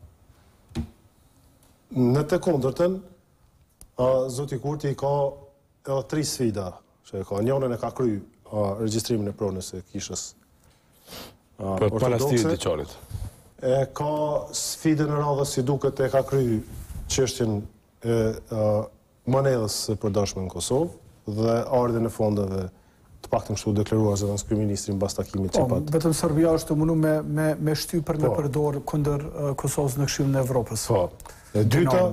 në të kundërtën, zoti Kurti ka edhe tri sfida që ka. Njënën e ka kry regjistrimin e pronës së kishës Për panastirit të qarit. E ka sfidën e radhës si duket e ka kry çështjen e monedhës së përdorshme në Kosovë dhe ardhen e fondeve të paktën kështu deklaruar zëvendës kryeministri mbas takimit që pat. Vetëm Serbia është të mundu me me me shtypër me përdor kundër Kosovës në Këshillin e Evropës. Po. E dyta,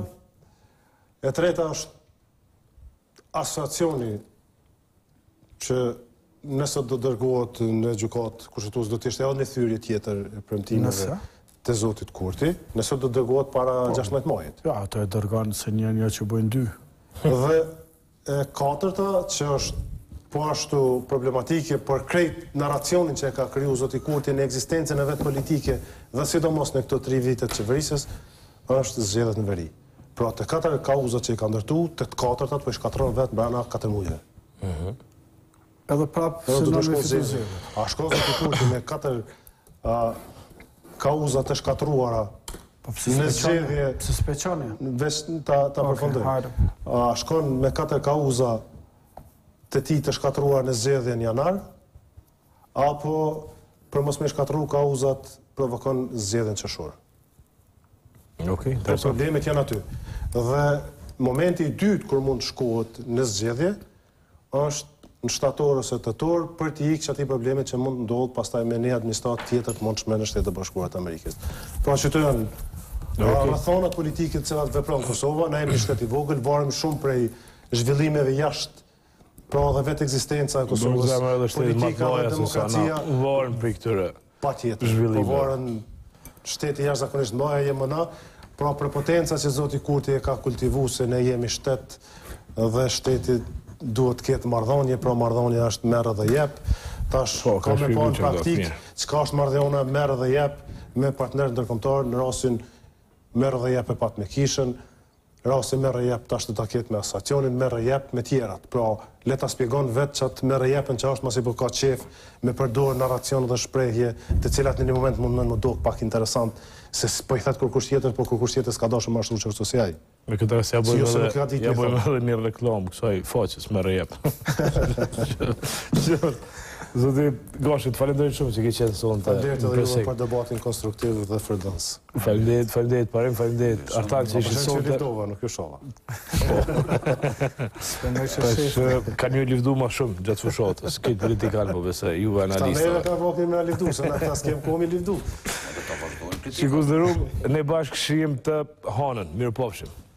e treta është asociacioni që nëse do dërgohet në gjykatë kushtetuese do të ishte edhe një thyrje tjetër e premtimeve të zotit Kurti, nëse do dërgohet para gjashtëmbëdhjetë majit. Ja, ato e dërgon se një një që bëjnë dy. Dhe e katërta që është po ashtu problematike për krejt narracionin që e ka kriju zoti Kurti në ekzistencën e vetë politike dhe sidomos në këto tri vitet qeverisjes, është zgjedhjet në veri. Pra të katër kauzat që i ka ndërtu, të të katërtat po i shkatron vetë brana katër mujve. Edhe prapë se në me fitu zgjedhjet. A shko zoti Kurti me katër kauzat të shkatruara në zgjedhje... Pse speqani? Vesh ta përfundoj. A shkon me katër kauza të ti të shkatruar në zgjedhje në janar, apo për mos me shkatru kauzat provokon zgjedhjen qershor. Okej, okay, problemet janë aty. Dhe momenti i dytë kur mund të shkohet në zgjedhje është në shtator ose tetor për të ikë çati problemet që mund ndodh pastaj me një administratë tjetër të mundshme në Shtetet e Bashkuara të Amerikës. Pra që të janë rrethonat politike të cilat vepron Kosova, na jemi shtet i vogël, varemi shumë prej zhvillimeve jashtë, pra dhe vetë ekzistenca e Kosovës, politika dhe demokracia varen prej këtyre patjetër. Po varen shteti jashtëzakonisht mëdha jemi na, pra prepotenca që zoti Kurti e ka kultivuar se ne jemi shtet dhe shteti duhet të ketë marrëdhënie, pra marrëdhënia është merr dhe jep. Tash ka me pa në praktikë çka është marrëdhënia merr dhe jep me partnerë ndërkombëtar, në rastin merr dhe jep e pat me kishën, rastin merr dhe jep tash të ta ketë me asociacionin, merr dhe jep me tjerat. Pra le ta shpjegon vetë çat merr dhe jepën që është mos i po ka qef me përdor narracion dhe shprehje të cilat në një moment mund më duk pak interesant se po i that kur kush tjetër, po kur kush tjetër s'ka dashur më ashtu çështë si ai. Me këtë rast ja bëjmë edhe ja bëjmë edhe një reklam kësaj faqes me rrjep. Zoti Gashi, falenderoj shumë që ke qenë sonte. Faleminderit edhe për debatin konstruktiv dhe frydhëns. Faleminderit, faleminderit parim, faleminderit Artak që ishin sonte. Nuk e shoha. Kanë ju lëvdu më shumë gjatë fushotës, këtë politikanë po besoj, juve analistëve. Ata ka vogël me lëvdu, se na ata s'kem komi lëvdu. Sikur zërum, ne bashkë shihim të hanën. Mirupafshim.